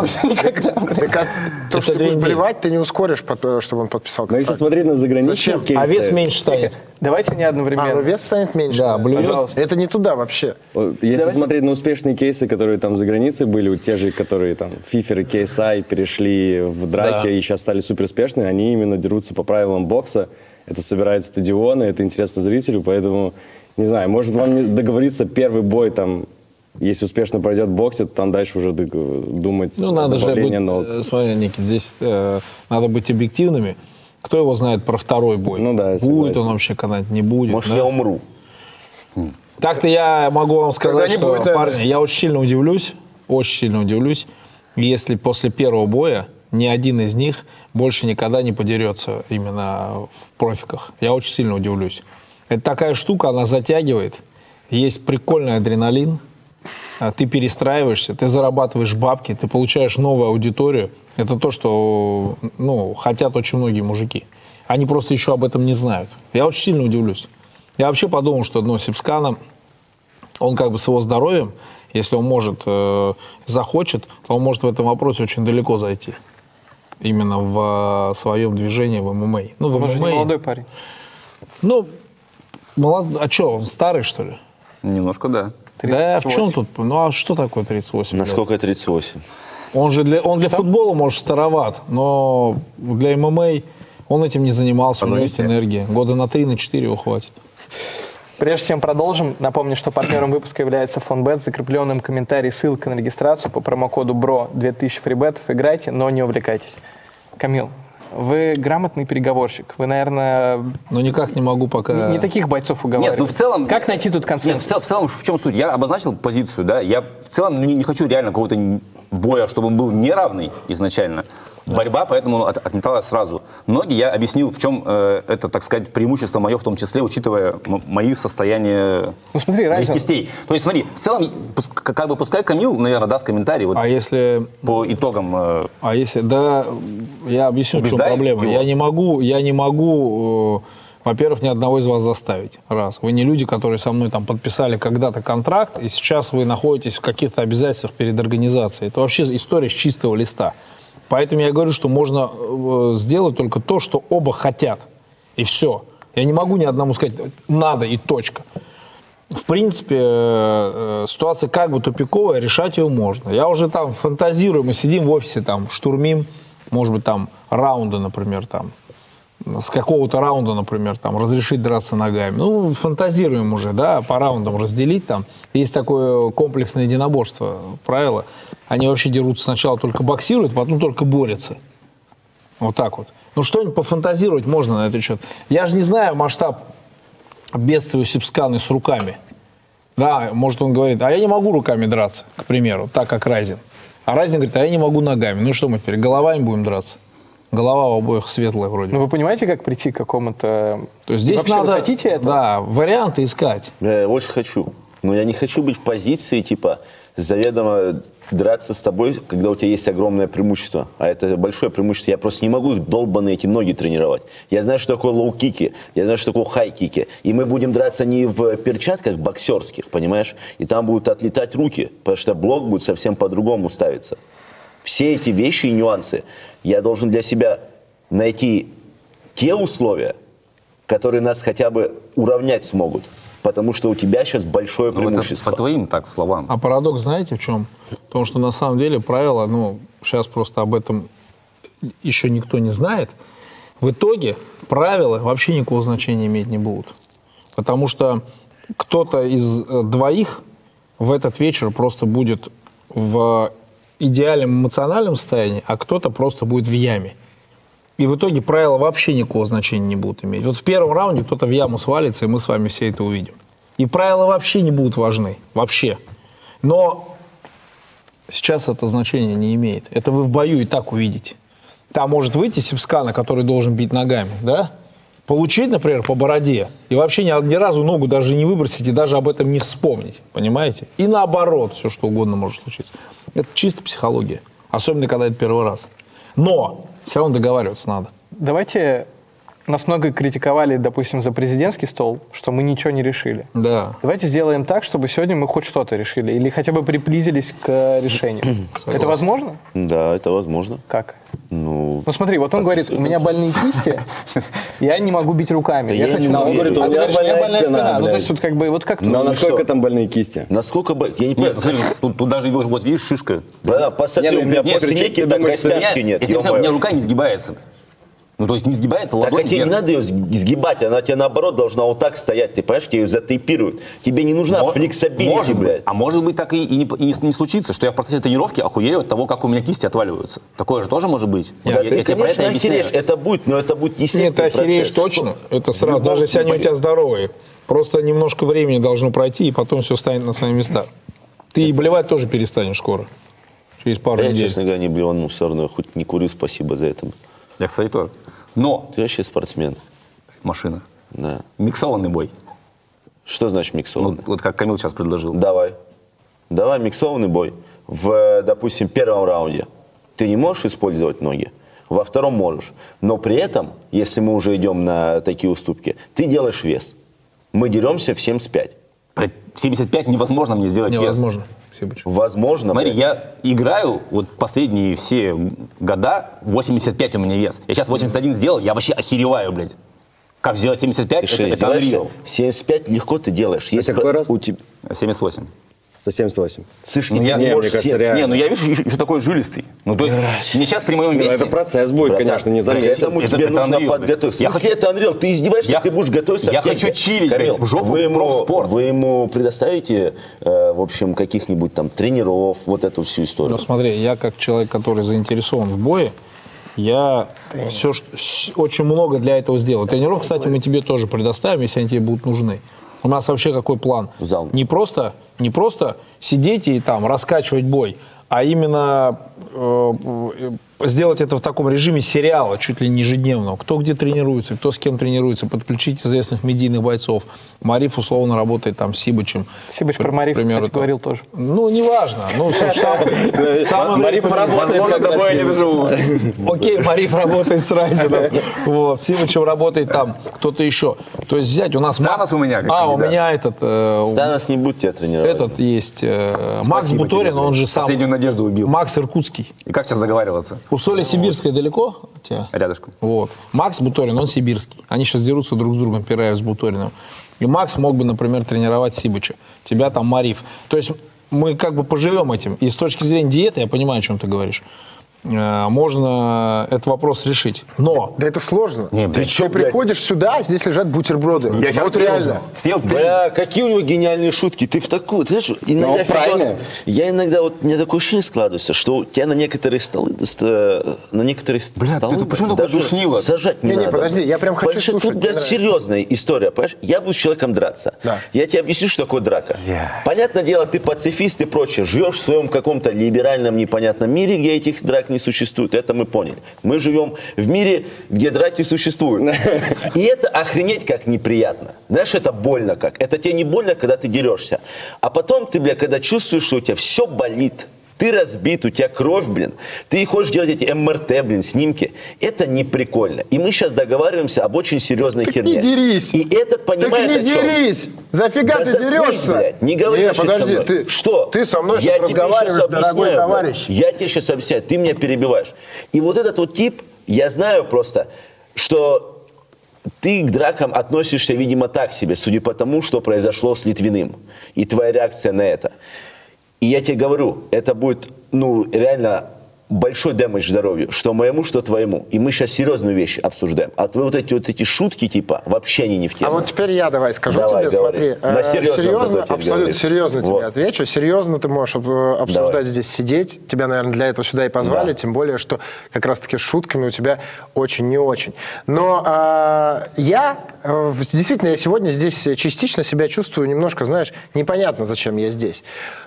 то, что ты будешь блевать, ты не ускоришь, чтобы он подписал Но если контракт. смотреть на заграничные Зачем? кейсы... А вес меньше станет. Давайте не одновременно. А, ну вес станет меньше. Да, блюет. Пожалуйста. Это не туда вообще. Если смотреть на успешные кейсы, которые там за границей были, у те же, которые там Фифер и KSI перешли в драки и сейчас стали супер успешными, они именно дерутся по правилам бокса. Это собирает стадионы, это интересно зрителю, поэтому, не знаю, может вам не договориться первый бой там, если успешно пройдет в боксе, то там дальше уже думать Ну, надо же добавление быть, ног. смотри, Никит, здесь надо быть объективными. Кто его знает про второй бой? Ну да, я будет согласен. он вообще когда-нибудь, не будет. Может, да? я умру. Так-то я могу вам сказать, Когда не что, будет, наверное. парни, я очень сильно удивлюсь, если после первого боя ни один из них больше никогда не подерется именно в профиках. Я очень сильно удивлюсь. Это такая штука, она затягивает. Есть прикольный адреналин. Ты перестраиваешься, ты зарабатываешь бабки, ты получаешь новую аудиторию. Это то, что хотят очень многие мужики. Они просто еще об этом не знают. Я очень сильно удивлюсь. Я вообще подумал, что Сипскана, он как бы с его здоровьем, если он может, захочет, то он может в этом вопросе очень далеко зайти. Именно в своем движении в ММА. Ну, в Он же не ММА. молодой парень. Ну, а что, он старый, что ли? Немножко, да. Да, в 38. чем тут? Ну, а что такое 38 лет? Насколько 38? Он для футбола, может, староват, но для ММА он этим не занимался, у него есть энергия. Года на 3-4 его хватит. Прежде чем продолжим, напомню, что партнером выпуска является Фонбет. В закрепленном комментарии ссылка на регистрацию по промокоду BRO 2000 фрибетов. Играйте, но не увлекайтесь. Камил, вы грамотный переговорщик. Вы, наверное, Но никак не могу пока... не таких бойцов уговариваете. Нет, ну в целом... Как найти тут консенсус? Нет, в целом, в чем суть? Я обозначил позицию, да, я в целом не хочу реально какого-то боя, чтобы он был неравный изначально. Борьба, поэтому отметалась сразу. Ноги я объяснил, в чем это, так сказать, преимущество мое, в том числе, учитывая мои состояния смотри, разница. кистей. То есть, смотри, в целом, как бы пускай Камил, наверное, даст комментарий вот, А если... по итогам. Да, я объясню, в чем Убеждай проблема. его. Я не могу, во-первых, ни одного из вас заставить. Раз. Вы не люди, которые со мной там подписали когда-то контракт, и сейчас вы находитесь в каких-то обязательствах перед организацией. Это вообще история с чистого листа. Поэтому я говорю, что можно сделать только то, что оба хотят. И все. Я не могу ни одному сказать «надо» и точка. В принципе, ситуация как бы тупиковая, решать ее можно. Я уже там фантазирую, мы сидим в офисе, там, штурмим, может быть, там, раунды, например, там, с какого-то раунда, например, там, разрешить драться ногами. Ну, фантазируем уже, да, по раундам разделить там. Есть такое комплексное единоборство, правило. Они вообще дерутся сначала только боксируют, потом только борются. Вот так вот. Ну, что-нибудь пофантазировать можно на этот счет. Я же не знаю масштаб бедствия у Сипсканы с руками. Да, может, он говорит, а я не могу руками драться, к примеру, так как Разин. А Разин говорит, а я не могу ногами. Ну что мы теперь, головами будем драться? Голова у обоих светлая вроде. Ну, вы понимаете, как прийти к какому-то... То есть здесь Вообще, надо, вы хотите это? да, варианты искать. Я очень хочу. Но я не хочу быть в позиции, типа, заведомо драться с тобой, когда у тебя есть огромное преимущество. А это большое преимущество. Я просто не могу их долбаные эти ноги тренировать. Я знаю, что такое лоу-кики, я знаю, что такое хай-кики. И мы будем драться не в перчатках боксерских, понимаешь? И там будут отлетать руки, потому что блок будет совсем по-другому ставиться. Все эти вещи и нюансы я должен для себя найти те условия, которые нас хотя бы уравнять смогут. Потому что у тебя сейчас большое преимущество. По твоим так словам. А парадокс знаете в чем? Потому что на самом деле правила, сейчас просто об этом еще никто не знает. В итоге правила вообще никакого значения иметь не будут. Потому что кто-то из двоих в этот вечер просто будет в идеальном эмоциональном состоянии, а кто-то просто будет в яме. И в итоге правила вообще никакого значения не будут иметь. Вот в первом раунде кто-то в яму свалится, и мы с вами все это увидим. И правила вообще не будут важны. Вообще. Но сейчас это значение не имеет. Это вы в бою и так увидите. Там может выйти Сибскана, который должен бить ногами, да? Получить, например, по бороде. И вообще ни разу ногу даже не выбросить, и даже об этом не вспомнить. Понимаете? И наоборот, все что угодно может случиться. Это чисто психология. Особенно, когда это первый раз. Но все равно договариваться надо. Давайте, нас много критиковали, допустим, за президентский стол, что мы ничего не решили. Да. Давайте сделаем так, чтобы сегодня мы хоть что-то решили, или хотя бы приблизились к решению. Это возможно? Да, это возможно. Как? Ну, смотри, вот он говорит, у меня больные кисти, я не могу бить руками. Да Я я хочу... не могу. А говорит, ты у меня говоришь, у меня больная больная спина, спина. Ну, то блядь. есть, вот как бы, вот как Но тут? насколько что? там больные кисти? насколько бы... Я не понимаю. Смотри, тут даже вот видишь шишка. Да, посмотри, Не, ну, у меня нет, после ты некий так думаешь, что костяшки Я нет. тебе представляю, у меня ё-моё. рука не сгибается. Ну, то есть не сгибается, Так ладонь а тебе не вверх. надо ее сгибать, она тебе наоборот должна вот так стоять, ты понимаешь, тебе ее затейпируют. Тебе не нужна флексибилити, Может быть. блядь. А может быть так и не случится, что я в процессе тренировки охуею от того, как у меня кисти отваливаются. Такое же тоже может быть. Да, Я ты, тебе про это конечно, и объясняю. охереешь, это будет, но это будет Нет, ты естественный охереешь процесс. точно. Это сразу. любом Даже если они у случае. тебя здоровые. Просто немножко времени должно пройти, и потом все станет на свои места. Ты и блевать тоже перестанешь скоро. Через пару Я, недель. честно говоря, не блеванул, все равно хоть не курю, спасибо за это. Я, кстати, тоже. Но Ты вообще спортсмен. машина. Да. Миксованный бой. Что значит миксованный? Вот как Камил сейчас предложил. Давай. Давай миксованный бой. В, допустим, первом раунде ты не можешь использовать ноги, во втором можешь. Но при этом, если мы уже идем на такие уступки, ты делаешь вес. Мы деремся в 75. Про 75 невозможно мне сделать вес. Невозможно. Сибыч. Возможно. Смотри, блядь. я играю вот последние все года, 85 у меня вес. Я сейчас 81 сделал, я вообще охереваю, блядь. Как сделать 75? Ты что, Это издеваешься? unreal. 75 легко ты делаешь. Если какой раз? у тебя... 78. 178. Слышь, Ну, и я- ты Не, мне можешь кажется, себе- реально. Не, ну я вижу еще такой жилистый. Ну, то есть, мне сейчас при моем Ну, весе... это процесс будет, Братан, конечно, не за к месяц. этому Это- тебе это нужно unreal, подготовиться. я Если хочу- это Unreal, ты издеваешься, Я- ты будешь готовиться я в технике. хочу чилить, Камил, блядь, в жопу вы профспорт. вы ему предоставите, в общем, каких-нибудь там тренеров, вот эту всю историю? Ну смотри, я как человек, который заинтересован в бое, я очень много для этого сделал. Тренировок, кстати, мы тебе тоже предоставим, если они тебе будут нужны. У нас вообще какой план? Зал. Не просто сидеть и там раскачивать бой, а именно сделать это в таком режиме сериала, чуть ли не ежедневного. Кто где тренируется, кто с кем тренируется, подключить известных медийных бойцов. Мариф условно работает там с Сибычем. Сибыч про Мариф, К примеру, кстати, там. говорил тоже. Ну, неважно. Ну, Мариф работает как раз. Окей, Мариф работает с Райзеном. Вот, с Симычем работает там кто-то еще. То есть взять, у нас... Станос у меня как у кандидат. меня этот... Станос не будет тебя тренировать. Этот есть Макс Спасибо Буторин, тебе, он же сам... Последнюю надежду убил. Макс Иркутский. И как сейчас договариваться? У Соли Сибирской далеко от тебя? Рядышком. Вот. Макс Буторин, он сибирский. Они сейчас дерутся друг с другом, Пираев с Буториным. И Макс мог бы, например, тренировать Сибыча. Тебя там Мариф. То есть мы как бы поживем этим. И с точки зрения диеты, я понимаю, о чем ты говоришь, можно этот вопрос решить. Но... Да это сложно. Не, блядь. Ты приходишь сюда, здесь лежат бутерброды. Я сейчас вот реально. съел 3. Бля, какие у него гениальные шутки. Ты в такую... Ты знаешь, иногда правильно. я иногда, вот у меня такое ощущение складывается, что у тебя на некоторые столы... На некоторые Бля, столы ты почему такой даже душнило? сажать не Не-не, надо. подожди, я прям хочу Потому что слушать, тут, мне блядь, нравится. серьезная история, понимаешь? Я буду с человеком драться. Да. Я тебе объясню, что такое драка. Понятное дело, ты пацифист и прочее. Живешь в своем каком-то либеральном непонятном мире, где этих драк не существует. Это мы поняли. Мы живем в мире, где драки существуют. И это охренеть как неприятно. Знаешь, это больно как. Это тебе не больно, когда ты дерешься. А потом ты, бля, когда чувствуешь, что у тебя все болит, Ты разбит, у тебя кровь, блин. Ты хочешь делать эти МРТ, блин, снимки. Это не прикольно. И мы сейчас договариваемся об очень серьезной херне. Не дерись. И этот понимает, Так не о чем. дерись. Зафига Да ты заткнись, дерешься? блядь, не говори Не, вообще подожди, со мной. ты- Что? ты со мной Я сейчас тебе разговариваешь, щас дорогой объясняю, товарищ. блядь. Я тебе сейчас объясняю, ты меня перебиваешь. И вот этот вот тип, я знаю просто, что ты к дракам относишься, видимо, так себе, судя по тому, что произошло с Литвиным. И твоя реакция на это. И я тебе говорю, это будет, ну, реально большой дэмэдж здоровью, что моему, что твоему. И мы сейчас серьезную вещь обсуждаем. А твои вот эти шутки, типа, вообще они не в тему. А вот теперь я давай скажу Давай, тебе, говори. смотри, На серьезном серьезно, зато теперь абсолютно говоришь. серьезно Вот. тебе отвечу. Серьезно ты можешь обсуждать Давай. здесь, сидеть. Тебя, наверное, для этого сюда и позвали, Да. тем более, что как раз-таки с шутками у тебя очень не очень. Но действительно, я сегодня здесь частично себя чувствую немножко, знаешь, непонятно, зачем я здесь.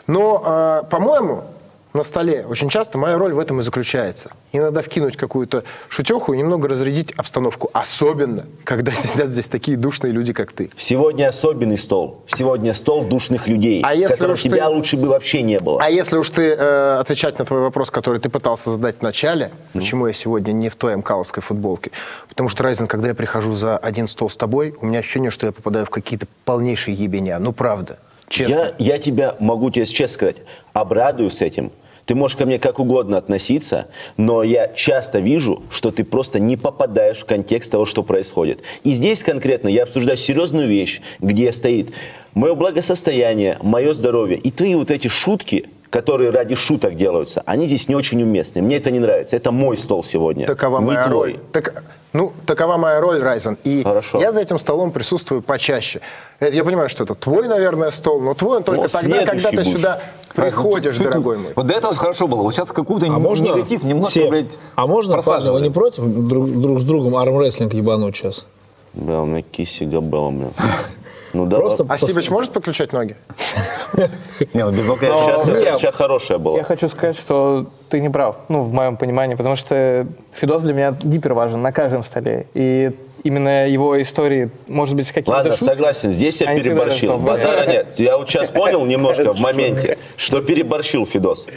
Но, по-моему, на столе очень часто моя роль в этом и заключается. Иногда вкинуть какую-то шутеху и немного разрядить обстановку. Особенно, когда сидят здесь такие душные люди, как ты. Сегодня особенный стол. Сегодня стол душных людей, А если которых уж тебя ты- лучше бы вообще не было. А если уж ты отвечать на твой вопрос, который ты пытался задать в начале, почему я сегодня не в той мкаловской футболке? Потому что, Райзен, когда я прихожу за один стол с тобой, у меня ощущение, что я попадаю в какие-то полнейшие ебеня. Ну, правда. Честно. Я тебя, могу тебе честно сказать, обрадую с этим. Ты можешь ко мне как угодно относиться, но я часто вижу, что ты просто не попадаешь в контекст того, что происходит. И здесь конкретно я обсуждаю серьезную вещь, где стоит мое благосостояние, мое здоровье. И твои вот эти шутки, которые ради шуток делаются, они здесь не очень уместны. Мне это не нравится. Это мой стол сегодня, Такова не моя твой. роль. Такова моя роль, Райзен. И Хорошо. я за этим столом присутствую почаще. Я понимаю, что это твой, наверное, стол, но твой он только Но тогда, когда следующий ты будешь. сюда приходишь, Чуть-чуть. дорогой мой. Вот до этого хорошо было. Вот сейчас какой-то можно, негатив немножко, Сеп, блядь, а можно, парни, вы просаживает. не против друг с другом армрестлинг ебануть сейчас? Да, у меня киси габела, блин. Ну да. Просто А Сибыч может подключать ноги? Не, ну без алкоголя. Сейчас хорошая была. Я хочу сказать, что ты не прав, ну, в моем понимании, потому что Фидос для меня гипер важен на каждом столе. И именно его истории, может быть, с какими-то Ладно, шутками. согласен, здесь я Они всегда переборщил. должны- Базара нет. Я вот сейчас понял немножко в моменте, что переборщил, Фидос.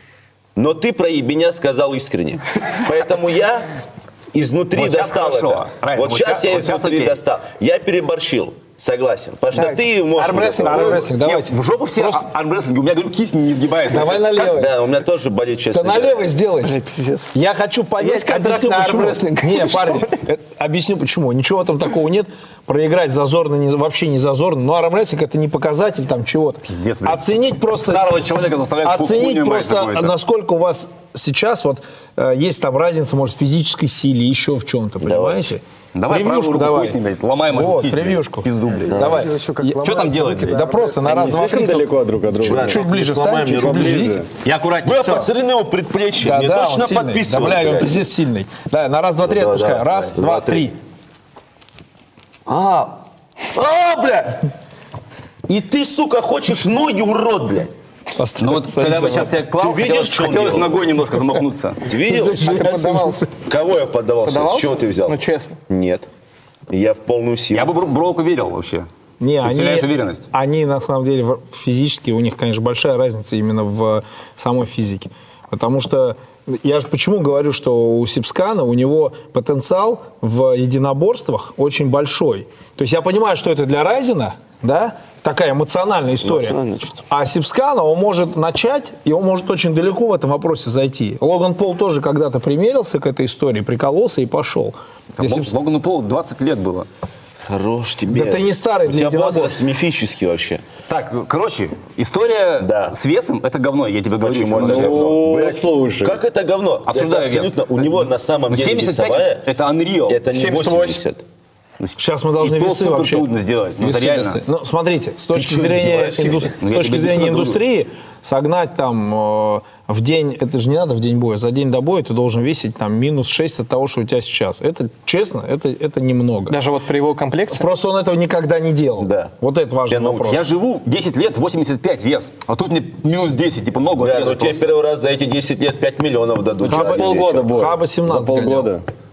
Но ты про ебеня сказал искренне. Поэтому я изнутри Вот сейчас достал хорошо. это. Райан, Вот вот сейчас щас- я вот щас изнутри окей. достал. Я переборщил. Согласен. Потому что Так, ты можешь... армрестлинг, вот это- армрестлинг, давайте. В жопу все армрестлинги. У меня, говорю, кисть не изгибается. Давай на левый. Да, у меня тоже болит, честно Да на говоря. левый сделайте. Пиздец. Я хочу понять, Есть контракт объясню на почему. армрестлинг. Не, парни, объясню почему. Ничего в этом такого нет. Проиграть зазорно, вообще не зазорно. Но армрестлинг это не показатель там чего-то. Пиздец, блядь. Оценить просто... Старого человека заставляют Оценить хуйню мать просто, какую-то. насколько у вас сейчас вот есть там разница, может, в физической силе, еще в чем-то, понимаете? Давай Превьюшку правую руку давай. хуй с ним, блядь, ломаем эту Вот, кисть, блядь, превьюшку. пизду, блядь. Давай. Еще как Я- ломаются Что там делать, руки, блядь? Да просто на раз, Не два, слишком три. далеко друг от друга. Чуть ближе Сломаем встаньте, чуть его ближе. ближе. Видите? Я аккуратнее. Вы всё. посмотри на его предплечье. Да, Мне да, он точно сильный. Да, подписывал. бля, он блядь. пиздец сильный. Да, на раз, два, три Да, отпускаю. да, Раз, давай. два, 2, 3. три. Бля! И ты, сука, хочешь ноги, урод, блядь. Ну вот, когда бы сейчас тебя клал, Ты видишь, что он хотелось делал? ногой немножко замахнуться. Ты видел? А ты поддавался? Кого я поддавался? Поддавался? С чего ты взял? Ну, честно. Нет. Я в полную силу. Я бы Броуку верил вообще. Не, Ты вселяешь уверенность. они на самом деле физически, у них, конечно, большая разница именно в самой физике. Потому что я же почему говорю, что у Сипскана, у него потенциал в единоборствах очень большой. То есть я понимаю, что это для Райзена, да, такая эмоциональная история. Эмоциональная чисто. А Сипскана, он может начать, и он может очень далеко в этом вопросе зайти. Логан Пол тоже когда-то примерился к этой истории, прикололся и пошел. Для Сипскана- Логану Полу 20 лет было. Хорош тебе. Да ты не старый У для тебя единоборств. возраст мифический вообще. Так, короче, история Да. с весом — это говно, я тебе говорю. Почему? еще раз. О, Блядь, слушай. Как это говно? Осуждаю Это абсолютно. вес. У него на самом Ну, деле 75 весовая. это unreal. Это не 78. 80. Сейчас мы должны И то весы супер вообще... трудно сделать. Ну, это весы реально. достать. Ну, смотрите, с точки чё, зрения, издеваешься? Ну, я тебе объясню, индустрии, согнать там в день, это же не надо в день боя, за день до боя ты должен весить там минус 6 от того, что у тебя сейчас. Это, честно, это немного. Даже вот при его комплекте? Просто он этого никогда не делал. Да. Вот это важный Я научу. вопрос. Я живу 10 лет, 85 вес. А тут мне минус 10, типа ногу Бля, ну отрезать тебе просто. первый раз за эти 10 лет 5 миллионов дадут. За Человек. полгода будет. Хаба 17 За полгода.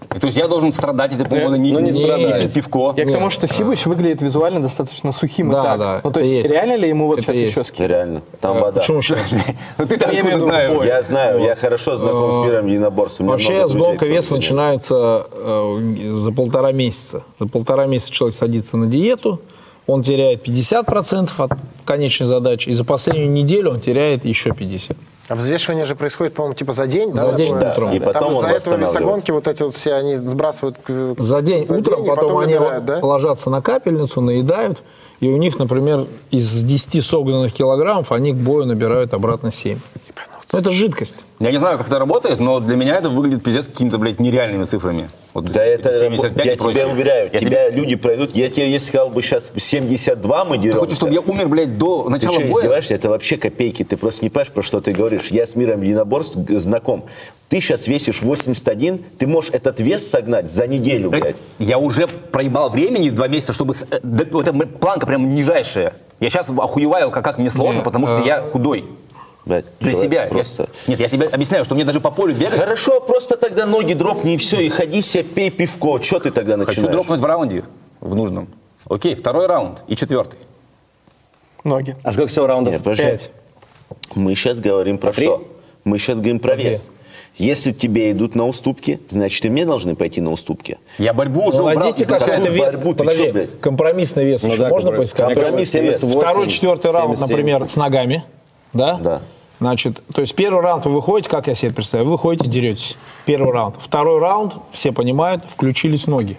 То есть я должен страдать, это, по-моему, не страдать. пивко. Я к тому, что Сибыч выглядит визуально достаточно сухим и Да, так. да, Ну, то это есть, есть. реально ли ему вот Это сейчас есть. еще скинуть? Реально, там вода. Почему сейчас? Ну ты так Я имею в виду знаешь. бой. Я знаю, я хорошо знаком с миром единоборств. У меня Вообще много друзей, сгонка кто веса это делает. начинается за 1,5 месяца. За 1,5 месяца человек садится на диету, он теряет 50% от конечной задачи, и за последнюю неделю он теряет еще 50%. А взвешивание же происходит, по-моему, типа за день, да? За день такое? утром. И потом Там он из-за этого восстанавливает. весогонки вот эти вот все, они сбрасывают За день утром, и потом они набирают, да? ложатся на капельницу, наедают, и у них, например, из 10 согнанных килограммов они к бою набирают обратно 7. Ну, это жидкость. Я не знаю, как это работает, но для меня это выглядит пиздец какими-то, блядь, нереальными цифрами. Вот Да это, 75 я и прочее. тебя уверяю, Я тебя люди пройдут. Я тебе, если сказал бы сейчас 72 мы Ты деремся. хочешь, чтобы я умер, блядь, до Ты начала что, боя? издеваешься? Это вообще копейки. Ты просто не понимаешь, про что ты говоришь. Я с миром единоборств знаком. Ты сейчас весишь 81, ты можешь этот вес согнать за неделю, блядь. Я уже проебал времени 2 месяца, чтобы... Это планка прям нижайшая. Я сейчас охуеваю, как мне сложно, Не, потому что я худой. Блядь, Для человек себя. Просто... Нет, я тебе объясняю, что мне даже по полю бегать... Хорошо, просто тогда ноги дропни и все, и ходи себе, пей пивко. Что ты тогда начинаешь? Хочу дропнуть в раунде, в нужном. Окей, 2-й раунд и 4-й. Ноги. А сколько всего раундов? Нет, подожди. 5. Мы сейчас говорим про Три? что? Мы сейчас говорим про Окей. вес. Если тебе идут на уступки, значит, и мне должны пойти на уступки. Я борьбу уже убрал. Найдите какой-то какую вес. борьбу? Ты Подожди, чё, блядь? компромиссный вес еще да, можно компромисс. поискать? Компромиссный вес. 78, Второй, 4-й раунд, 77. например, с ногами. Да? Да. Значит, то есть первый раунд вы выходите, как я себе это представляю, вы выходите, деретесь. Первый раунд. Второй раунд, все понимают, включились ноги.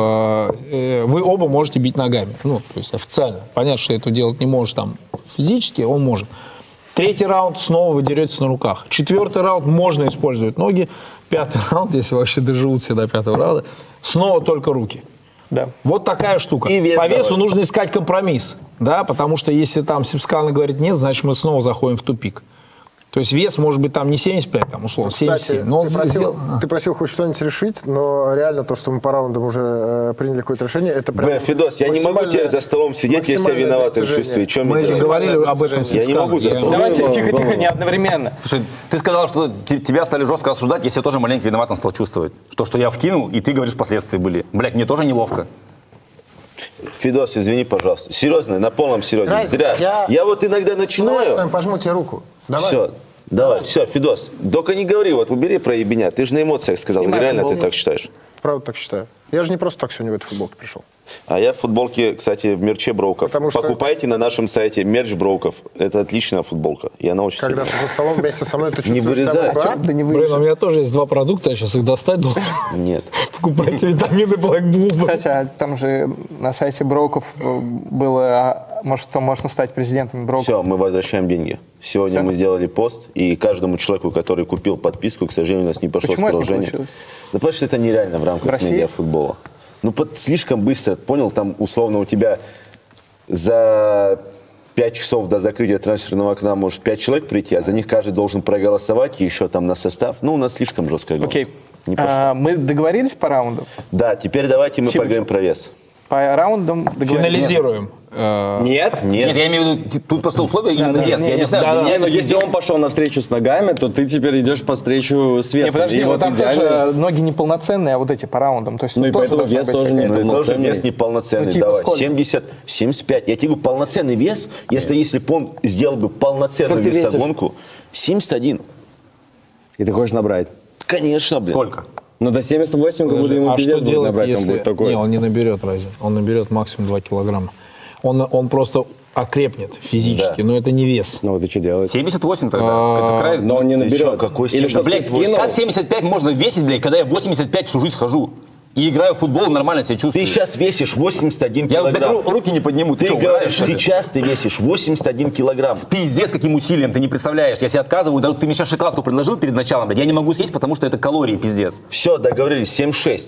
Вы оба можете бить ногами. Ну, то есть официально. Понятно, что это делать не можешь там физически, он может. 3-й раунд, снова вы деретесь на руках. 4-й раунд, можно использовать ноги. 5-й раунд, если вообще доживут все до 5-го раунда, снова только руки. Да. Вот такая штука. И вес По весу давай. нужно искать компромисс, да, потому что если там Сибскана говорит нет, значит мы снова заходим в тупик. То есть вес может быть там не 75, там условно, 77. Кстати, Но он ты просил хоть что-нибудь решить, но реально то, что мы по раундам уже приняли какое-то решение, это прям... Бля, Федос, я не могу максимальное- теперь за столом сидеть, я себя максимальное виноватым достижение. чувствую. Чё Мы мне же делать? говорили об этом с Я не Сибсканом. могу за столом. Давайте тихо-тихо, не одновременно. Слушай, ты сказал, что тебя стали жестко осуждать, я себя тоже маленько виноватым стал чувствовать. Что я вкинул, и ты говоришь, последствия были. Блядь, мне тоже неловко. Федос, извини, пожалуйста. Серьезно, на полном серьезе. Райс, Зря. Я вот иногда С начинаю... удовольствием пожму тебе руку. Давай. Все, давай, все, Федос. Только не говори, вот убери про ебеня. Ты же на эмоциях сказал. Снимай Реально ты футболку. так считаешь? Правда так считаю. Я же не просто так сегодня в этой футболке пришел. А я в футболке, кстати, в мерче Броуков. Потому что- Покупайте на нашем сайте мерч Броуков. Это отличная футболка. И она очень Когда сильная. ты за столом вместе со мной, ты Не чувствуешь себя вырезай. в НБА? Да не Блин, выйдет. у меня тоже есть 2 продукта, я сейчас их достать должен. Нет. Покупайте витамины Black Bull. Кстати, а там же на сайте Броков было, может, кто можно стать президентом Броков. Все, мы возвращаем деньги. Сегодня мы сделали пост, и каждому человеку, который купил подписку, к сожалению, у нас не пошло Почему это не продолжение. получилось? Ну, потому что это нереально в В рамках России? медиафутбола. Ну, слишком быстро, понял, там условно у тебя за 5 часов до закрытия трансферного окна может 5 человек прийти, а за них каждый должен проголосовать, и еще там на состав. Ну, у нас слишком жесткая гонка. Окей. Не пошло. Мы договорились по раундам? Да, теперь давайте мы Симыч. поговорим про вес. По раундам договорились? Финализируем. Нет? Нет, я имею в виду, тут просто условия именно вес. Я объясняю, для меня Не, но это если вес. он пошел навстречу с ногами, то ты теперь идешь по встречу с весом. Не, подожди, И вот там идеально- тоже ноги неполноценные, а вот эти по раундам. То есть Ну тут и тоже поэтому должна вес быть тоже какая-то- не Ну, это тоже полноценный. вес неполноценный. Ну, типа Давай, сколько? 70, 75. Я тебе говорю, полноценный вес, если бы он сделал бы полноценную Сколько ты весишь? весогонку, 71. И ты хочешь набрать. Конечно, блин. Сколько? Ну до 78, как будто ему А пиздец что будет делать, набрать, он если... будет такой. Не, он не наберет разве. Он наберет максимум 2 килограмма. Он просто окрепнет физически, но это не вес. Ну вот и что делать? 78 тогда. Это край. Но он не Ты наберет. чё, какой Или что, Блядь, скинул? как 75 можно весить, блядь, когда я 85 всю жизнь хожу? И играю в футбол, нормально себя Ты чувствую. сейчас весишь 81 Я, блядь, килограмм. руки не подниму. Ты чё, говоришь, угораешь, что ли? сейчас ты весишь 81 килограмм. Пиздец, каким усилием, ты не представляешь. Я себе отказываю. Даже ты мне сейчас шоколадку предложил перед началом, блядь. Я не могу съесть, потому что это калории, пиздец. Все, договорились, 7,6.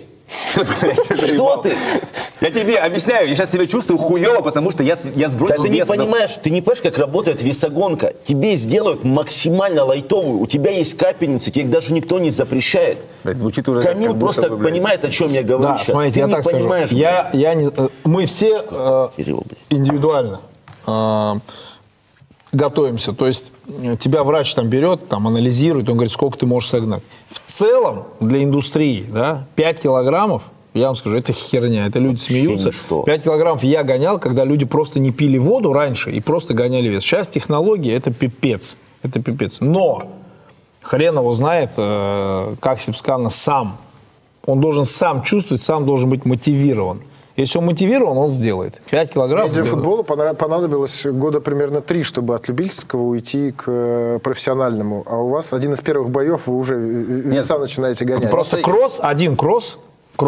Что ты? Я тебе объясняю, я сейчас себя чувствую хуево, потому что я Да сбросил ты не вес. понимаешь, как работает весогонка. Тебе сделают максимально лайтовую. У тебя есть капельница, тебе их даже никто не запрещает. Блядь, звучит уже Камил как будто просто бы, блядь. понимает, о чем я говорю Да, сейчас. смотрите, Ты я не так скажу. понимаешь, Мы все Кирилл, блядь. индивидуально готовимся. То есть тебя врач там берет, там анализирует, он говорит, сколько ты можешь согнать. В целом для индустрии, да, 5 килограммов, я вам скажу, это херня. Это люди смеются. 5 килограммов я гонял, когда люди просто не пили воду раньше и просто гоняли вес. Сейчас технологии, это пипец. Это пипец. Но хрен его знает, как Сибскана сам. Он должен сам чувствовать, сам должен быть мотивирован. Если он мотивирован, он сделает. 5 килограмм. Медиафутболу понадобилось года примерно 3, чтобы от любительского уйти к профессиональному. А у вас один из первых боев, вы уже веса начинаете гонять. Просто один кросс,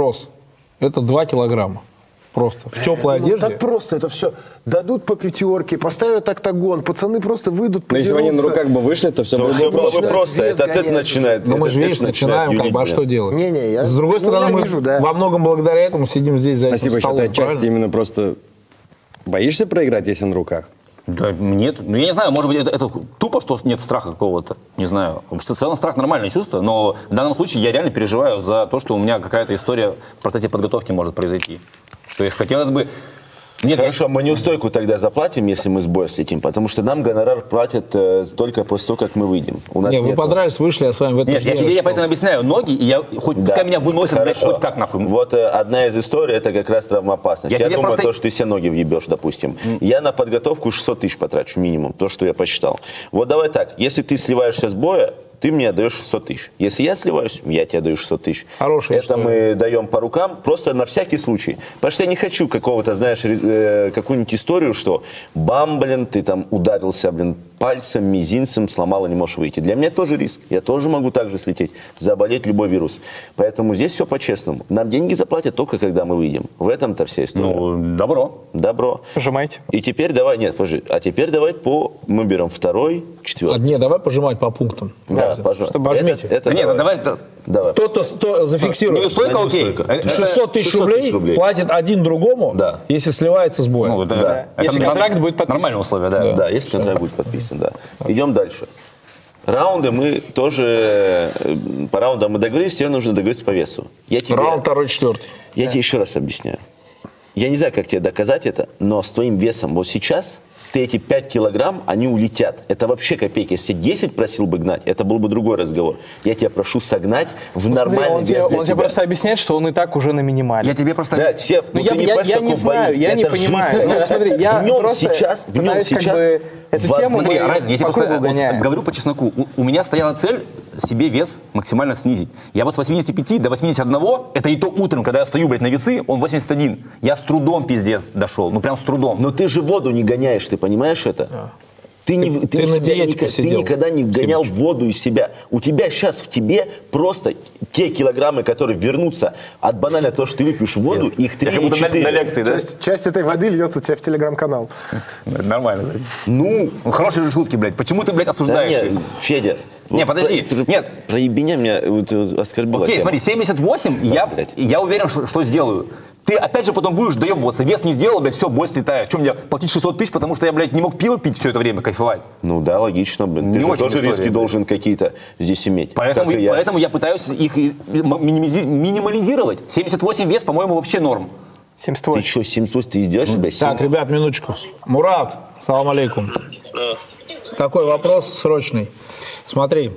это 2 килограмма. Просто в теплой одежде. Так просто это все. Дадут по 5, поставят октагон, пацаны просто выйдут, но если бы они на руках бы вышли, то все было бы просто. Это начинает. Но мы же, видишь, начинаем, как бы, а что делать? Не-не, с другой стороны, мы во многом благодаря этому сидим здесь за этим столом. Спасибо, отчасти именно просто боишься проиграть, если на руках? Да нет, ну я не знаю, может быть, это тупо, что нет страха какого-то, не знаю. В целом страх нормальное чувство, но в данном случае я реально переживаю за то, что у меня какая-то история в процессе подготовки может произойти. То есть хотелось бы... Нет, хорошо, мы неустойку тогда заплатим, если мы с боя слетим, потому что нам гонорар платят только после того, как мы выйдем. У нас нет, вы подрались, вышли, я с вами в этом. Нет, я поэтому объясняю ноги, и я пускай меня выносят, блядь, хоть так нахуй. Вот одна из историй, это как раз травмоопасность. Я думаю, то, что ты все ноги въебешь, допустим. Я на подготовку 600 тысяч потрачу минимум, то, что я посчитал. Вот давай так, если ты сливаешься с боя, ты мне отдаешь 600 тысяч. Если я сливаюсь, я тебе даю 600 тысяч. Хорошая это мы даем по рукам, просто на всякий случай. Потому что я не хочу какого-то, знаешь, какую-нибудь историю, что бам, блин, ты там ударился, блин, пальцем, мизинцем, сломал и не можешь выйти. Для меня тоже риск. Я тоже могу так же слететь, заболеть любой вирус. Поэтому здесь все по-честному. Нам деньги заплатят только, когда мы выйдем. В этом-то вся история. Ну, добро. Добро. Пожимайте. И теперь давай, нет, подожди. А теперь давай мы берем 2-й, 4-й. Не, давай пожимать по пунктам. Да, пожалуйста. Пожмите. Нет, давай. Кто зафиксирует. Неустойка, окей. 600 тысяч рублей платит один другому, да, если сливается с боем. Ну, да. Если контракт будет подписан. Нормальные условия, да. Да, если контракт будет подписан, да. Идем дальше. Раунды мы тоже, по раундам мы договорились, тебе нужно договориться по весу. Раунд 2-й, 4-й. Я тебе еще раз объясняю. Я не знаю, как тебе доказать это, но с твоим весом вот сейчас ты эти 5 килограмм, они улетят. Это вообще копейки. Если 10 просил бы гнать, это был бы другой разговор. Я тебя прошу согнать в нормальный вес для тебя. Он тебе просто объясняет, что он и так уже на минимале. Я тебе просто... Да, Сев, ну, я не знаю, я не понимаю. Ну, смотри, я в нем просто сейчас эту тему смотри, мы я тебе просто говорю по чесноку. У меня стояла цель себе вес максимально снизить. Я вот с 85 до 81, это и то утром, когда я стою, блядь, на весы, он 81. Я с трудом, пиздец, дошел. Ну, прям с трудом. Но ты же воду не гоняешь, ты понимаешь это? Ты никогда не гонял воду из себя. У тебя сейчас в тебе просто те килограммы, которые вернутся от банально того, что ты выпьешь воду, их 3 или 4. На лекции, да? Часть этой воды льется тебе в телеграм-канал. Нормально. Ну, хорошие же шутки, блядь. Почему ты, блядь, осуждаешь? Да нет, Федя. Не, подожди. Нет. Проебеня меня оскорбила. Окей, смотри, 78, я уверен, что сделаю. Ты опять же потом будешь доебываться. Вес не сделал, блядь, все, бой слетает. Чем мне платить 600 тысяч, потому что я, блядь, не мог пиво пить все это время, кайфовать? Ну да, логично, блин. Ты же тоже риски должен какие-то здесь иметь. Поэтому я пытаюсь их минимализировать. 78 вес, по-моему, вообще норм. 78. Ты что, 78, ты издеваешься, себя? Так, ребят, минуточку. Мурат, салам алейкум. Такой вопрос срочный. Смотри.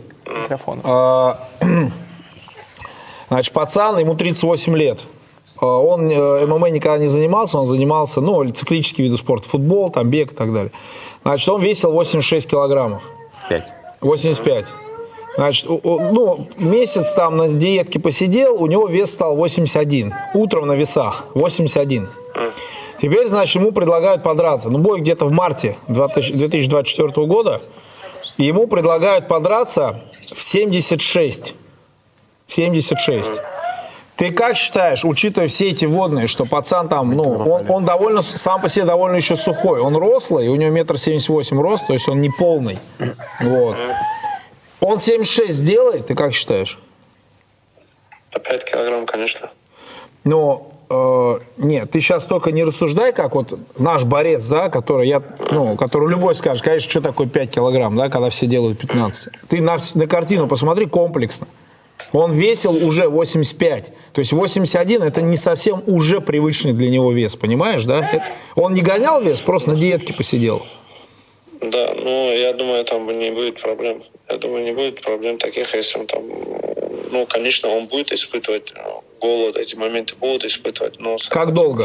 Значит, пацан, ему 38 лет. Он ММА никогда не занимался, он занимался, ну, циклические виды спорта, футбол, там, бег и так далее. Значит, он весил 86 килограммов. 85. Значит, ну, месяц там на диетке посидел, у него вес стал 81. Утром на весах 81. Теперь, значит, ему предлагают подраться. Ну, бой где-то в марте 2024 года. И ему предлагают подраться в 76. В 76. Ты как считаешь, учитывая все эти водные, что пацан там, ну, он довольно, сам по себе довольно еще сухой. Он рослый, у него 1,78 м рост, то есть он не полный. Вот. Он 76 сделает, ты как считаешь? По 5 килограмм, конечно. Ну, нет, ты сейчас только не рассуждай, как вот наш борец, да, который любой скажет, конечно, что такое 5 килограмм, да, когда все делают 15. Ты на картину посмотри комплексно. Он весил уже 85. То есть 81 это не совсем уже привычный для него вес, понимаешь, да? Он не гонял вес, просто на диетке посидел. Да, ну, я думаю, там не будет проблем. Я думаю, не будет проблем таких, если он там... Ну, конечно, он будет испытывать голод, эти моменты будут испытывать, но... Как долго?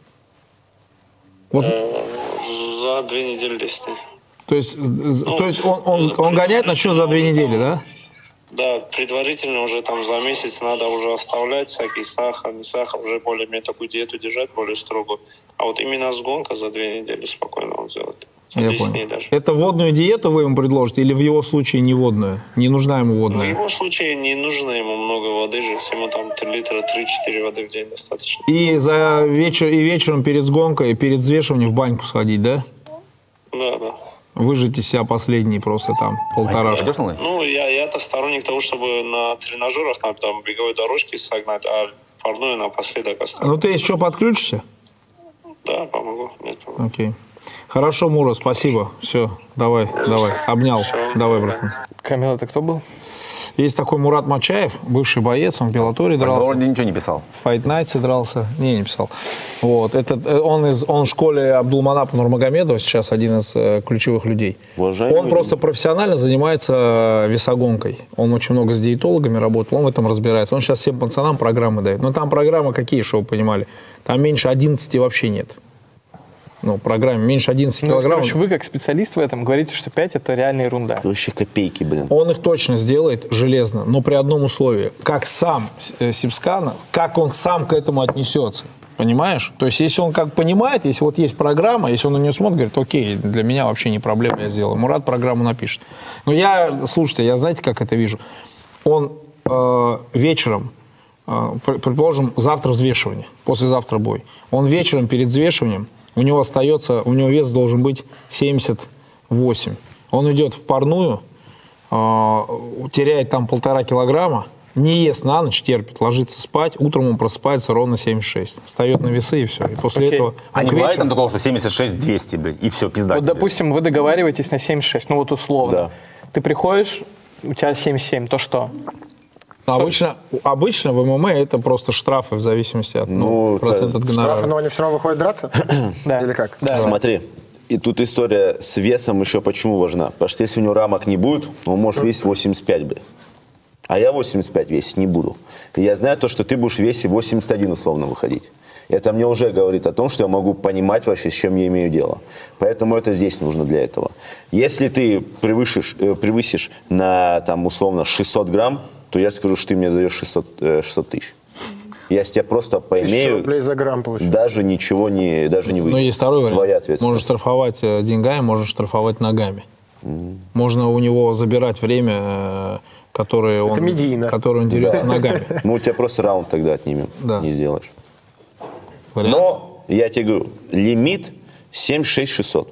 Вот. За 2 недели 10 дней. То есть он гоняет, начнет за 2 недели, да? Да, предварительно уже там за месяц надо уже оставлять всякий сахар, не сахар, уже более-менее такую диету держать, более строгую. А вот именно сгонка за 2 недели спокойно он сделает. Я понял. Это водную диету вы ему предложите или в его случае не водную? Не нужна ему водная? В его случае не нужно ему много воды, же, ему там 3 литра, 3-4 воды в день достаточно. И вечером перед сгонкой, перед взвешиванием в баньку сходить, да? Да. Выжать из себя последний просто там полторашку. Ну, я-то сторонник того, чтобы на тренажерах, на там, беговой дорожке согнать, а парную напоследок оставить. Ну, ты еще подключишься? Да, помогу. Нет проблем. Окей. Хорошо, Мура, спасибо. Все, давай. Обнял. Давай, братан. Камил, это кто был? Есть такой Мурат Мачаев, бывший боец, он в Беллаторе дрался. Вроде ничего не писал. В Fight Night дрался. Не писал. Вот. Он в школе Абдулманапа Нурмагомедова сейчас один из ключевых людей. Уважаемый. Он просто профессионально занимается весогонкой. Он очень много с диетологами работал, он в этом разбирается. Он сейчас всем пацанам программы дает. Но там программы какие, чтобы вы понимали? Там меньше 11 вообще нет. Ну, программе меньше 11 килограмм. Короче, вы как специалист в этом говорите, что 5 это реальная ерунда. Это вообще копейки, блин. Он их точно сделает железно, но при одном условии. Как сам Сибскана, как он сам к этому отнесется. Понимаешь? То есть, если он как понимает, если вот есть программа, если он на нее смотрит, говорит, окей, для меня вообще не проблема, я сделаю. Мурат программу напишет. Но слушайте, я знаете, как это вижу? Он вечером, предположим, завтра взвешивание, послезавтра бой. Он вечером перед взвешиванием, у него вес должен быть 78. Он идет в парную, теряет там 1,5 килограмма, не ест на ночь, терпит, ложится спать, утром он просыпается ровно 76. Встает на весы и все. И после этого... А не бывает там такого, что 76-200, блядь, и все, пизда. Вот, допустим, вы договариваетесь на 76, ну вот условно. Да. Ты приходишь, у тебя 77, то что? Обычно в ММА это просто штрафы в зависимости от процента от гонорара. Штрафы, но они все равно выходят драться? Да. Или как? Да. Смотри, и тут история с весом еще почему важна. Потому что если у него рамок не будет, он может весить 85, блядь. А я 85 весить не буду. И я знаю то, что ты будешь весить 81 условно выходить. Это мне уже говорит о том, что я могу понимать вообще, с чем я имею дело. Поэтому это здесь нужно для этого. Если ты превысишь на, там, условно, 600 грамм, то я скажу, что ты мне даешь 600 тысяч. Я с тебя просто поимею, 1000 рублей за грамм получается. даже ничего не выйдет. Но есть второй вариант. Твоя ответственность. Можно штрафовать деньгами, можно штрафовать ногами. Можно у него забирать время, которое он дерется ногами. Мы у тебя просто раунд тогда отнимем. Да. Не сделаешь. Вариант? Но, я тебе говорю, лимит 7-6-600.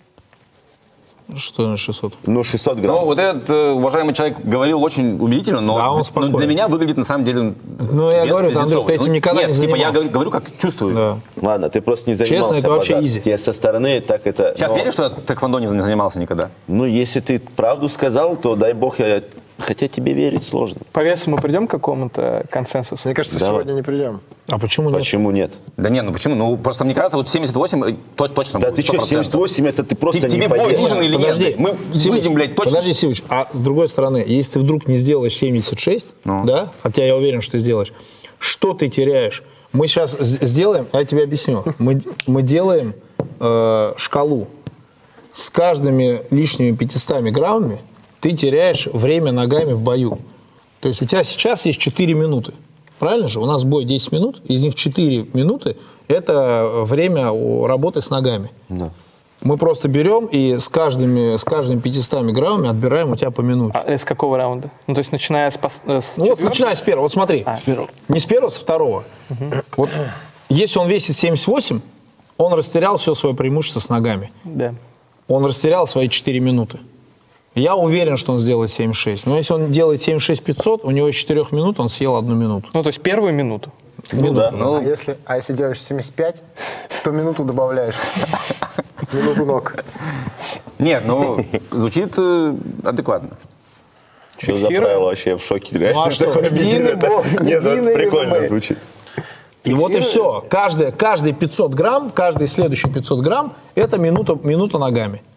Что на 600? Ну, 600 грамм. Ну, вот этот уважаемый человек говорил очень убедительно, но для меня выглядит на самом деле... Ну, я говорю, Андрей, ты этим никогда не занимался. Нет, я говорю, как чувствую. Да. Ладно, ты просто не занимался. Честно, это вообще базар. изи. Тебе со стороны так это... Сейчас веришь, что я тэквондо не занимался никогда? Ну, если ты правду сказал, то дай бог, хотя тебе верить сложно. По весу мы придем к какому-то консенсусу? Мне кажется, Давай. сегодня не придем. А почему нет? Почему нет? Да нет, ну почему? Ну, просто мне кажется, вот 78 точно Да будет, ты что, 100%. 78, это ты просто Тебе не бой поедешь. нужен или Подожди, нет? Мы выйдем, блядь, точно. Подожди, Сивыч, а с другой стороны, если ты вдруг не сделаешь 76, да, хотя я уверен, что ты сделаешь, что ты теряешь? Мы сейчас сделаем, я тебе объясню, мы делаем шкалу. С каждыми лишними 500 граммами ты теряешь время ногами в бою. То есть у тебя сейчас есть 4 минуты. Правильно же? У нас бой 10 минут, из них 4 минуты – это время работы с ногами. Да. Мы просто берем и с каждыми 500 граммами отбираем у тебя по минуте. А с какого раунда? Ну, то есть, начиная с Вот начиная с первого. Вот смотри. Не с первого, со второго. Вот, если он весит 78, он растерял все свое преимущество с ногами. Да. Он растерял свои 4 минуты. Я уверен, что он сделает 76. Но если он делает 76 500, у него из 4 минут он съел 1 минуту. Ну, то есть, первую минуту. Да. А если делаешь 75, то минуту добавляешь. Минуту ног. Нет, ну, звучит адекватно. Что за правило вообще? Я в шоке. Ну а что? Нет, это прикольно звучит. И вот и все. Каждые 500 грамм, каждые следующие 500 грамм – это минута ногами.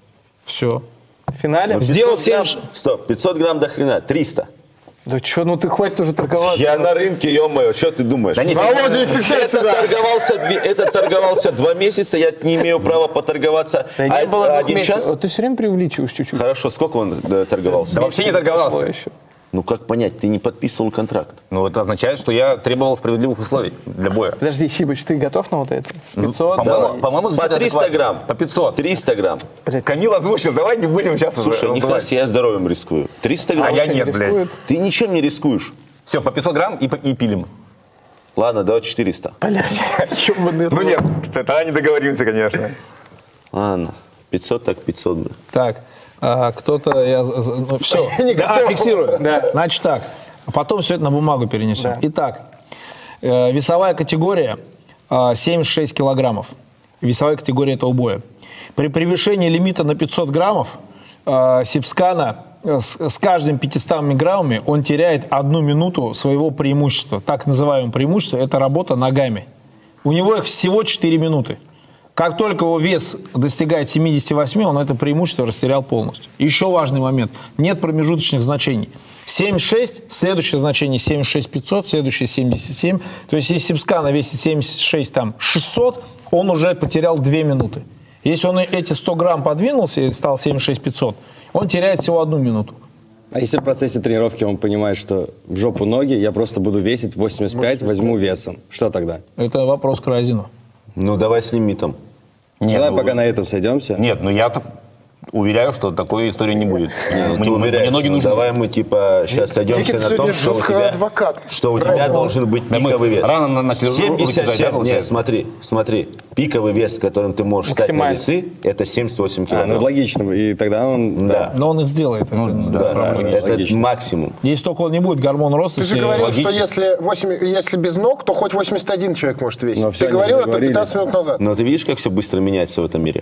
Все. В финале? Ну, Сделал 500 грамм- 7... Стоп, 500 грамм до хрена, 300. Да что, ну ты хватит уже торговаться. Я на рынке, ё-моё, что ты думаешь? Да нет, Володя, ведь фиксируй сюда. Этот торговался 2 месяца, я не имею права поторговаться Да не было 2 1 месяцев. час. Вот ты все время преувеличиваешь чуть-чуть. Хорошо, сколько он торговался? Да вообще не торговался. Еще. Ну как понять, ты не подписывал контракт. Ну, это означает, что я требовал справедливых условий для боя. Подожди, Сибыч, ты готов на вот это? С 500? По-моему, По звучит 300 адекватно. грамм. По 500. 300 грамм. Камил озвучил, давай не будем сейчас Слушай, нихера себе, я здоровьем рискую. 300 грамм. А я Вообще не нет, блядь. рискует. Ты ничем не рискуешь. Все, по 500 грамм и пилим. Ладно, давай 400. Блядь, ёбаный Ну рот. нет, тогда не договоримся, конечно. Ладно, 500 так 500, блин. Так, кто-то... Ну, все, фиксирую. Да. Значит так, а потом все это на бумагу перенесем. Да. Итак, весовая категория 76 килограммов. Весовая категория этого боя. При превышении лимита на 500 граммов Сибскана с каждыми 500 граммами он теряет 1 минуту своего преимущества. Так называемое преимущество – это работа ногами. У него их всего 4 минуты. Как только его вес достигает 78, он это преимущество растерял полностью. Еще важный момент. Нет промежуточных значений. 76, следующее значение 76 500, следующее 77. То есть если Сибскана весит 76 600, он уже потерял 2 минуты. Если он эти 100 грамм подвинулся и стал 76 500, он теряет всего 1 минуту. А если в процессе тренировки он понимает, что в жопу ноги, я просто буду весить 85, возьму весом. Что тогда? Это вопрос к Райзину. Ну давай с лимитом. Давай ну, пока на этом сойдемся. Нет, ну я уверяю, что такой истории не будет. Ну, Мне ты уверяешь, ноги ну, нужны. давай мы типа сейчас сойдемся Никита на том, сегодня что у жестко тебя, адвокат. что у тебя Правильно. должен быть Да мы пиковый вес. рано начали руки кидать, да, 77, нет, получается? смотри, пиковый вес, с которым ты можешь стать на Максимальный. весы, это 78 Ну килограмм. логично. И тогда он... Да. Но он их сделает. Это логично. максимум. Если только он не будет гормон роста, Ты же все говорил, логично. что если без ног, то хоть 81 человек может весить. Но Ты всё, они говорил же это говорили. 15 минут назад. Но ты видишь, как все быстро меняется в этом мире?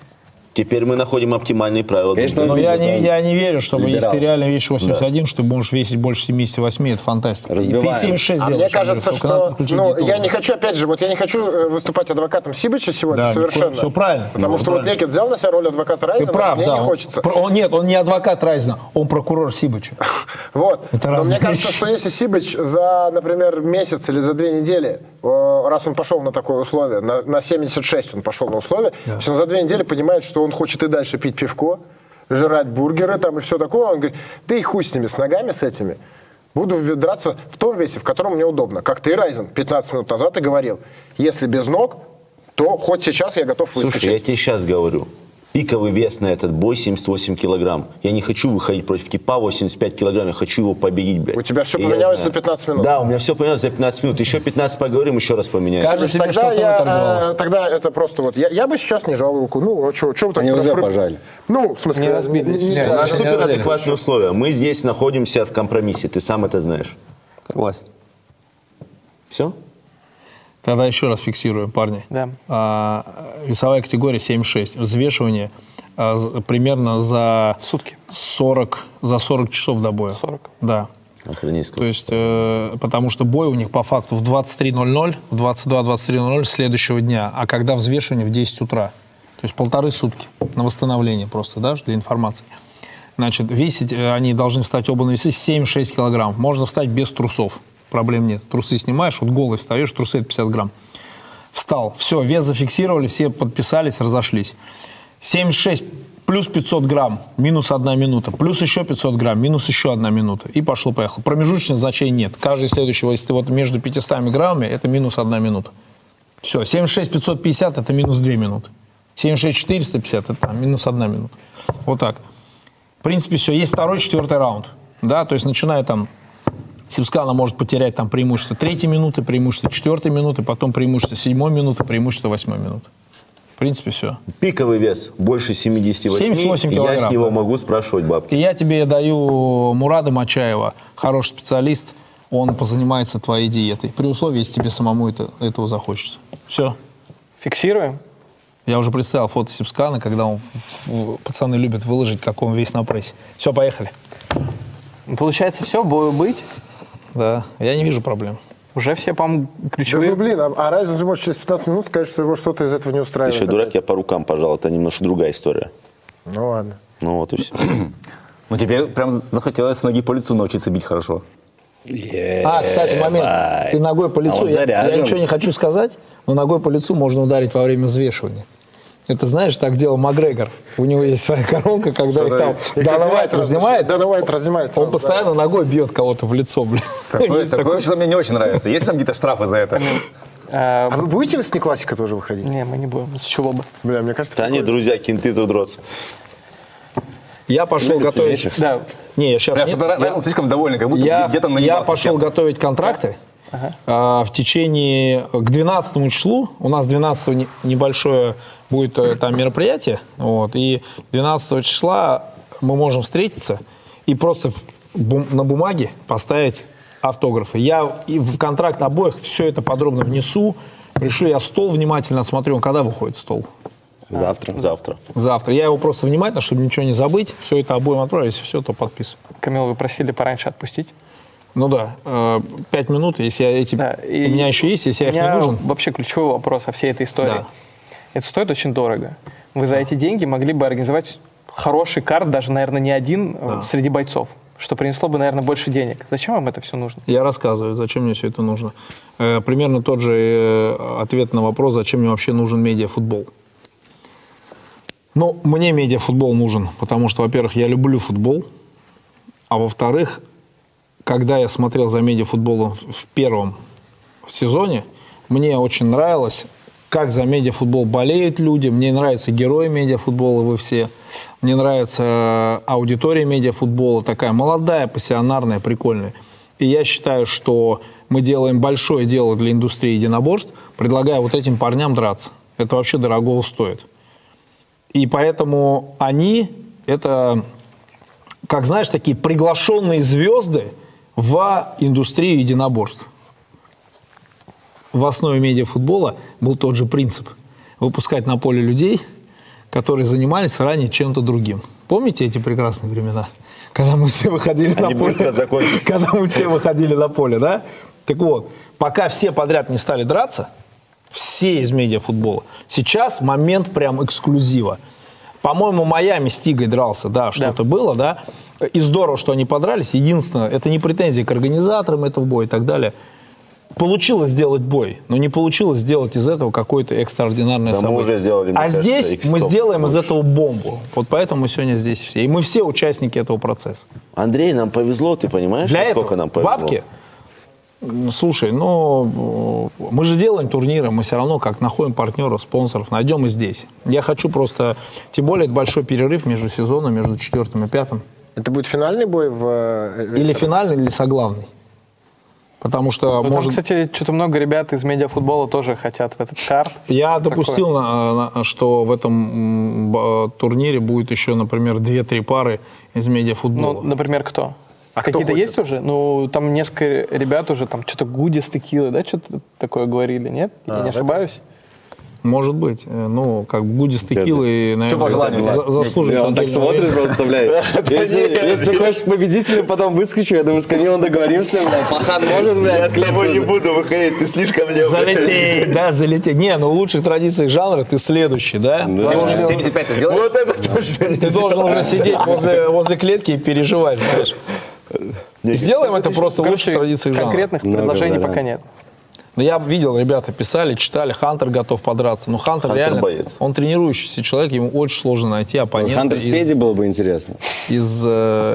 Теперь мы находим оптимальные правила. Конечно, Но я не верю, чтобы либерал. если ты реально весишь 81, что ты можешь весить больше 78, это фантастика. И Разбиваем. ты 76 А делаешь. мне кажется, только надо что подключить ну, диетолога. я не хочу, опять же, вот я не хочу выступать адвокатом Сибича сегодня Да, совершенно. все правильно. Потому Ну, что вот правильно. Некит взял на себя роль адвоката Райзена, Ты прав, мне да. не хочется. Нет, он не адвокат Райзена, он прокурор Сибича. Вот. Это Но разные мне кажется, вещи. что если Сибич за, например, месяц или за 2 недели, раз он пошел на такое условие, на 76 он пошел на условие, если он за 2 недели понимает, что он хочет и дальше пить пивко, жрать бургеры там и все такое, он говорит, да и хуй с ними, с ногами с этими. Буду драться в том весе, в котором мне удобно. Как ты, Райзен, 15 минут назад и говорил, если без ног, то хоть сейчас я готов выскочить. Слушай, я тебе сейчас говорю. Пиковый вес на этот бой 78 килограмм. Я не хочу выходить против типа 85 килограмм, я хочу его победить, блядь. У тебя все И я поменялось знаю. за 15 минут. Да, у меня все поменялось за 15 минут. Еще 15 поговорим, еще раз поменяется. Каждый себе Тогда, что-то выторговал. тогда это просто вот, я бы сейчас не жал руку. Ну, что вы так... Они уже про- пожали. Ну, в смысле... Не разбились. не- Нет, У нас не супер разделишь. адекватные условия. Мы здесь находимся в компромиссе, ты сам это знаешь. Согласен. Все? Тогда еще раз фиксируем, парни. Да. Весовая категория 76. Взвешивание примерно за Сутки. 40 часов до боя. 40. Да. Охренеть, То есть, потому что бой у них по факту в 23:00, в 22-23:00 следующего дня, а когда взвешивание в 10 утра. То есть 1,5 сутки на восстановление просто, да, для информации. Значит, весить они должны встать оба на весы 7-6 килограмм. Можно встать без трусов, проблем нет. Трусы снимаешь, вот голый встаешь, трусы это 50 грамм. Встал, все, вес зафиксировали, все подписались, разошлись. 76 плюс 500 грамм, минус 1 минута, плюс еще 500 грамм, минус еще 1 минута. И пошло-поехало. Промежуточных значений нет. Каждый следующего, если ты вот между 500 граммами, это минус 1 минута. Все, 76 550 это минус 2 минуты. 76 450 это минус 1 минута. Вот так. В принципе, все. Есть 2-й, 4-й раунд. Да, то есть начиная там, Сибскана может потерять там преимущество 3-й минуты, преимущество 4-й минуты, потом преимущество 7-й минуты, преимущество 8-й минуты. В принципе, все. Пиковый вес больше 78, 78 и я с килограмм, него да. могу спрашивать бабки. И я тебе даю Мурада Мачаева, хороший специалист, он позанимается твоей диетой. При условии, если тебе самому этого захочется. Все. Фиксируем. Я уже представил фото Сибскана, когда пацаны любят выложить, как он весь на прессе. Все, поехали. Получается, все, бою быть. Да, я не вижу проблем. Уже все, по-моему, Да, ключевые. ну, блин, а Райзен же может через 15 минут сказать, что его что-то из этого не Ты устраивает. еще дурак, я по рукам пожал. Это немножко другая история. Ну ладно. Ну вот и все. Ну, теперь прям захотелось с ноги по лицу научиться бить хорошо. Кстати, момент. Ты ногой по лицу. он Я заряжен. ничего не хочу сказать, но ногой по лицу можно ударить во время взвешивания. Это, знаешь, так делал Макгрегор. У него есть своя коронка, когда их там Дана Уайт разнимает. Дана Уайт разнимает. Он постоянно ногой бьет кого-то в лицо, блин. Такое что мне не очень нравится. Есть ли там какие-то штрафы за это? А вы будете с неклассика тоже выходить? Не, мы не будем. С чего бы? Бля, мне кажется, Да они, друзья, кенты тут драться. Я пошел готовить... Да. Не, я сейчас... Я что-то Райан слишком доволен, как будто где-то Я наебался. пошел готовить контракты. В течение... К 12 числу, у нас 12 небольшое будет там мероприятие, вот, и 12 числа мы можем встретиться и просто на бумаге поставить автографы. Я и в контракт обоих все это подробно внесу. Пришлю, я стол внимательно осмотрю. Когда выходит стол? Завтра. Завтра. Я его просто внимательно, чтобы ничего не забыть, все это обоим отправлю, если все, то подписываю. Камил, вы просили пораньше отпустить? Ну да, 5 минут, если я эти... Да, у меня еще есть, если я их не нужен. Вообще ключевой вопрос о всей этой истории. Да. Это стоит очень дорого. Вы за эти деньги могли бы организовать хороший карт, даже, наверное, не один, среди бойцов, что принесло бы, наверное, больше денег. Зачем вам это все нужно? Я рассказываю, зачем мне все это нужно. Примерно тот же ответ на вопрос, зачем мне вообще нужен медиафутбол. Ну, мне медиафутбол нужен, потому что, во-первых, я люблю футбол, а во-вторых, когда я смотрел за медиафутболом в первом сезоне, мне очень нравилось, как за медиафутбол болеют люди, мне нравятся герои медиафутбола, вы все, мне нравится аудитория медиафутбола, такая молодая, пассионарная, прикольная. И я считаю, что мы делаем большое дело для индустрии единоборств, предлагая вот этим парням драться. Это вообще дорогого стоит. И поэтому они, это, как знаешь, такие приглашенные звезды в индустрию единоборств. В основе медиафутбола был тот же принцип. Выпускать на поле людей, которые занимались ранее чем-то другим. Помните эти прекрасные времена? Когда мы все выходили на поле. Когда мы все выходили на поле, да? Так вот, пока все подряд не стали драться, все из медиафутбола, сейчас момент прям эксклюзива. По-моему, Майами с Тигой дрался, да, что-то было, да. И здорово, что они подрались. Единственное, это не претензии к организаторам этого боя и так далее. Получилось сделать бой, но не получилось сделать из этого какое-то экстраординарное событие. Мы уже сделали, мне кажется, здесь мы сделаем из этого бомбу. Вот поэтому мы сегодня здесь все. И мы все участники этого процесса. Андрей, нам повезло, ты понимаешь, Для насколько этого нам повезло? бабки, слушай, ну, мы же делаем турниры, мы все равно как находим партнеров, спонсоров, найдем и здесь. Я хочу просто, тем более, это большой перерыв между сезоном, между 4-м и 5-м. Это будет финальный бой Или финальный, или соглавный. Потому что, Ну, там, кстати, что-то много ребят из медиафутбола тоже хотят в этот карт. Я допустил, что в этом турнире будет еще, например, 2-3 пары из медиафутбола. Ну, например, кто? А кто Какие-то хочет? есть уже? Ну, там несколько ребят уже, там что-то Гуди с текилой, да, что-то такое говорили, нет? Я не ошибаюсь? Может быть. Ну, как бы Гуди с текилой, Что по желанию, наверное, заслуживает. Он так отдельного смотрит просто, блядь. Если ты хочешь победителя, потом выскочу, я думаю, с Камилом договоримся, блядь. Пахан может, блядь, Я с тобой не буду выходить, ты слишком левый. Залететь, да, залететь. Не, ну в лучших традициях жанра ты следующий, да? 75 ты делаешь? Вот это точно не Ты должен уже сидеть возле клетки и переживать, знаешь. Сделаем это просто в лучших традициях жанра. Конкретных предложений пока нет. Но я видел, ребята писали, читали, Хантер готов подраться. Но Хантер реально, боец. он тренирующийся человек, ему очень сложно найти оппонента. Хантер Спеди было бы интересно. из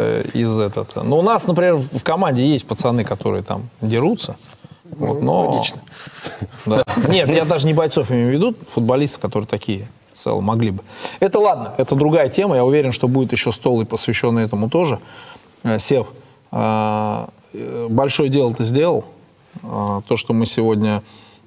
этого. Но у нас, например, в команде есть пацаны, которые там дерутся. Вот, но... логично. Да. Нет, я даже не бойцов имею в виду, футболистов, которые такие в целом могли бы. Это ладно, это другая тема. Я уверен, что будет еще стол и посвященный этому тоже. Сев, большое дело ты сделал. То, что мы сегодня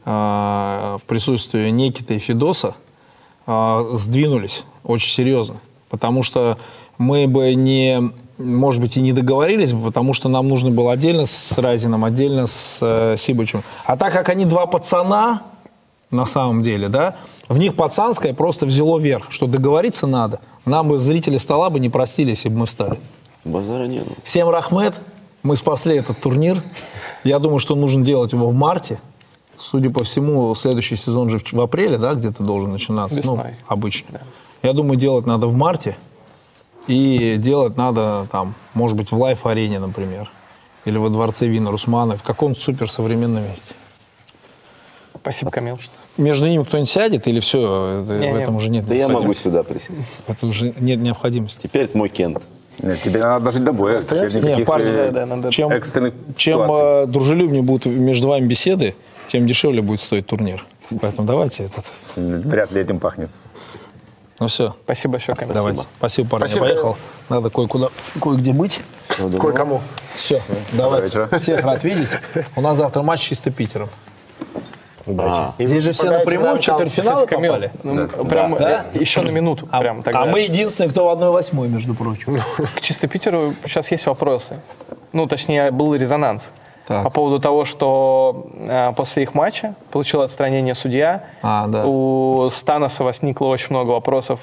в присутствии Никиты и Федоса сдвинулись очень серьезно. Потому что мы бы не, может быть, и не договорились бы, потому что нам нужно было отдельно с Разином, отдельно с Сибычем. А так как они два пацана, на самом деле, да, в них пацанское просто взяло верх, что договориться надо. Нам бы зрители стола бы не простили, если бы мы встали. Базара нет. Всем рахмет. Мы спасли этот турнир. Я думаю, что нужно делать его в марте. Судя по всему, следующий сезон же в апреле, да, где-то должен начинаться. Весной. Ну, обычно. Да. Я думаю, делать надо в марте. И делать надо там, может быть, в Лайф-арене, например, или во дворце Вина Русмана, в каком-то суперсовременном месте. Спасибо, Камил. Между ними кто-нибудь сядет или все? В этом уже нет Да я могу необходимости. сюда присесть. Это уже нет необходимости. Теперь это мой Кент. Нет, тебе надо дожить до боя. Теперь никаких, Нет, парни, надо. Чем экстренных ситуаций. дружелюбнее будут между вами беседы, тем дешевле будет стоить турнир. Поэтому давайте этот. Вряд ли этим пахнет. Ну все, Спасибо еще, Камил. давайте. Спасибо, парни. Спасибо. Я поехал. Надо кое-где быть. Кое-кому. Все, давайте. вечера. Всех рад видеть. У нас завтра матч с чисто Питером. Здесь же все попадаете напрямую на в четвертьфиналы Камил, попали. ну, прям Да? еще на минуту. Прям тогда. А мы единственные, кто в 1/8, между прочим. К чисто Питеру сейчас есть вопросы. Ну, точнее, был резонанс. Так. По поводу того, что после их матча получил отстранение судья. Да. У Станоса возникло очень много вопросов.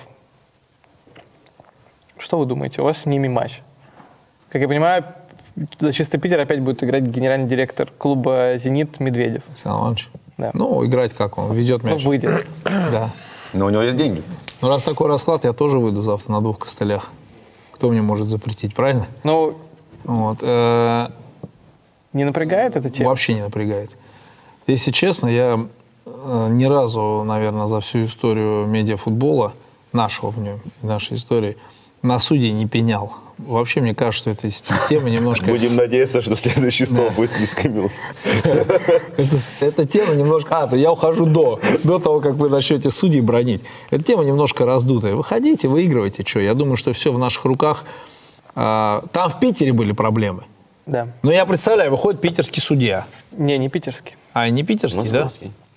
Что вы думаете? У вас с ними матч. Как я понимаю, за чисто Питер опять будет играть генеральный директор клуба «Зенит» Медведев. Александр Иванович. Да. Ну, играть как он, ведет Ну, мяч. выйдет. Да. Но у него есть деньги. Ну, раз такой расклад, я тоже выйду завтра на 2 костылях. Кто мне может запретить, правильно? Ну, Вот. не напрягает эта тема? Вообще не напрягает. Если честно, я ни разу, наверное, за всю историю медиафутбола, нашего в нем, нашей истории, на судей не пенял. Вообще, мне кажется, что эта тема немножко... Будем надеяться, что следующий стол будет не с Камилом. Эта тема немножко... то я ухожу до того, как вы начнете судей бронить. Эта тема немножко раздутая. Выходите, выигрывайте. Что? Я думаю, что все в наших руках. Там в Питере были проблемы. Да. Но я представляю, выходит питерский судья. Не питерский. Не питерский, да?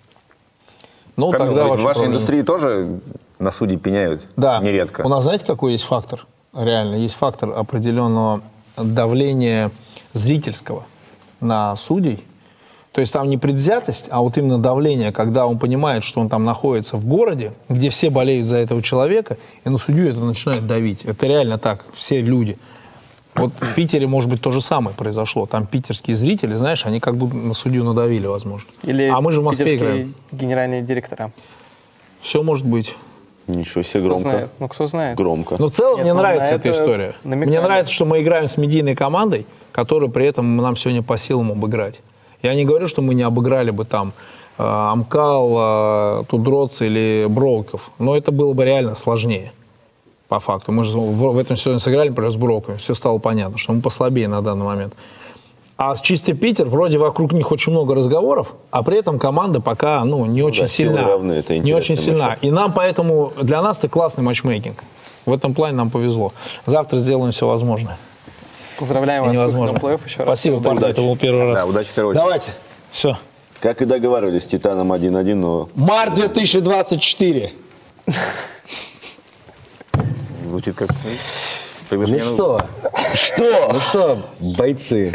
Ну, Камил, тогда ведь в вообще вашей проблем нет. индустрии тоже на судей пеняют Да. нередко. У нас, знаете, какой есть фактор? Реально, есть фактор определенного давления зрительского на судей. То есть там не предвзятость, а вот именно давление, когда он понимает, что он там находится в городе, где все болеют за этого человека, и на судью это начинает давить. Это реально так, все люди. Вот в Питере, может быть, то же самое произошло. Там питерские зрители, знаешь, они как будто на судью надавили, возможно. Или а мы же в Москве питерские играем. генеральные директора. Все может быть. Ничего себе, Кто громко. знает? Ну, кто знает. Громко. Но в целом Нет, мне ну, нравится на эта это история. намекали. Мне нравится, что мы играем с медийной командой, которую при этом нам сегодня по силам обыграть. Я не говорю, что мы не обыграли бы там Амкал, Тудроц или Броуков, но это было бы реально сложнее, по факту. Мы же в этом сегодня сыграли, например, с Броуковым, все стало понятно, что мы послабее на данный момент. А с чисто Питер, вроде вокруг них очень много разговоров, а при этом команда пока не очень силы сильна. равны, это Не очень интересный сильна. матчап. И нам поэтому, для нас это классный матчмейкинг. В этом плане нам повезло. Завтра сделаем все возможное. Поздравляем И вас с невозможно. выходом в плей-офф еще раз. Спасибо, парни, Удачи. это был первый раз. Да, удачи в первую очередь. Давайте. Все. Как и договаривались с Титаном 1-1, но Март 2024. Звучит как... Ну что? Ну что, бойцы?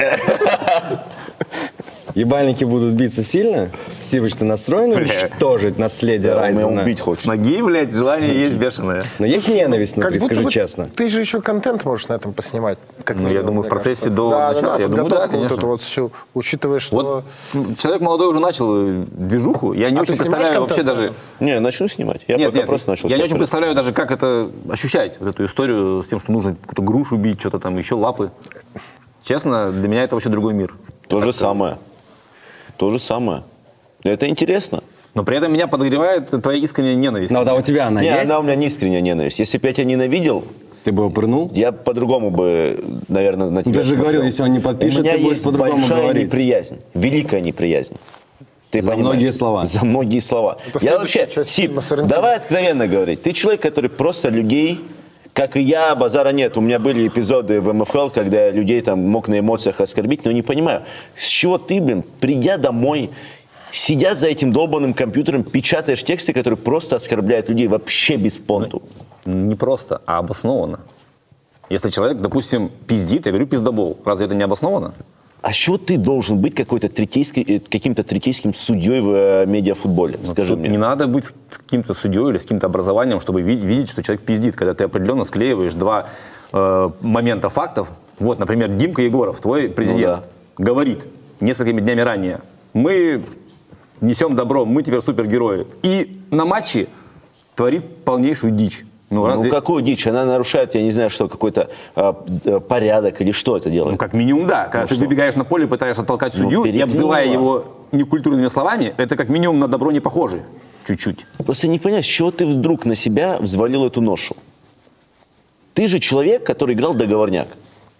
Ебальники будут биться сильно? Стивыч, ты настроен уничтожить наследие он меня Райзена? убить С хочет. ноги, блядь, желание есть бешеное. Но есть ненависть внутри, будто скажи бы честно. Ты же еще контент можешь на этом поснимать. Как Ну, я минимум, думаю, в мне процессе кажется. до Да, начала, я думаю, да, подготовку конечно. Вот эту вот всю, учитывая, что... Вот человек молодой уже начал движуху. Я не А очень ты снимаешь представляю вообще контент? даже... Не, начну снимать. Я пока просто начал. я не очень смотреть. представляю даже, как это ощущать, вот эту историю с тем, что нужно какую-то грушу бить, что-то там, еще лапы. Честно, для меня это вообще другой мир. То же самое. То же самое. Это интересно. Но при этом меня подогревает твоя искренняя ненависть. Ну, да, у тебя она Не, есть? она у меня не искренняя ненависть. Если бы я тебя ненавидел, Ты бы его пырнул? я по-другому бы, наверное, на тебя ты же смотрел. говорил, если он не подпишет, у меня ты будешь есть по-другому большая говорить. неприязнь, великая неприязнь. Ты За понимаешь? многие слова. За многие слова. Это Я следующая вообще, часть Сип, фильма Соррентино. давай откровенно говорить. Ты человек, который просто людей, как и я, базара нет. У меня были эпизоды в МФЛ, когда я людей там мог на эмоциях оскорбить, но не понимаю, с чего ты, придя домой, сидя за этим долбанным компьютером, печатаешь тексты, которые просто оскорбляют людей вообще без понту. Не просто, а обоснованно. Если человек, допустим, пиздит, я говорю пиздобол. Разве это не обоснованно? А с чего ты должен быть каким-то третейским судьей в медиафутболе? Скажи Тут мне. не надо быть каким-то судьей или с каким-то образованием, чтобы видеть, что человек пиздит, когда ты определенно склеиваешь два момента фактов. Вот, например, Димка Егоров, твой президент, говорит несколькими днями ранее: мы несем добро, мы теперь супергерои. И на матче творит полнейшую дичь. Ну, какую дичь? Она нарушает, я не знаю, что, какой-то порядок или что это делает? Ну, как минимум, да. Когда ты выбегаешь на поле, пытаешься толкать судью и обзывая его некультурными словами, это как минимум на добро не похоже. Чуть-чуть. Просто не понять, с чего ты вдруг на себя взвалил эту ношу? Ты же человек, который играл договорняк.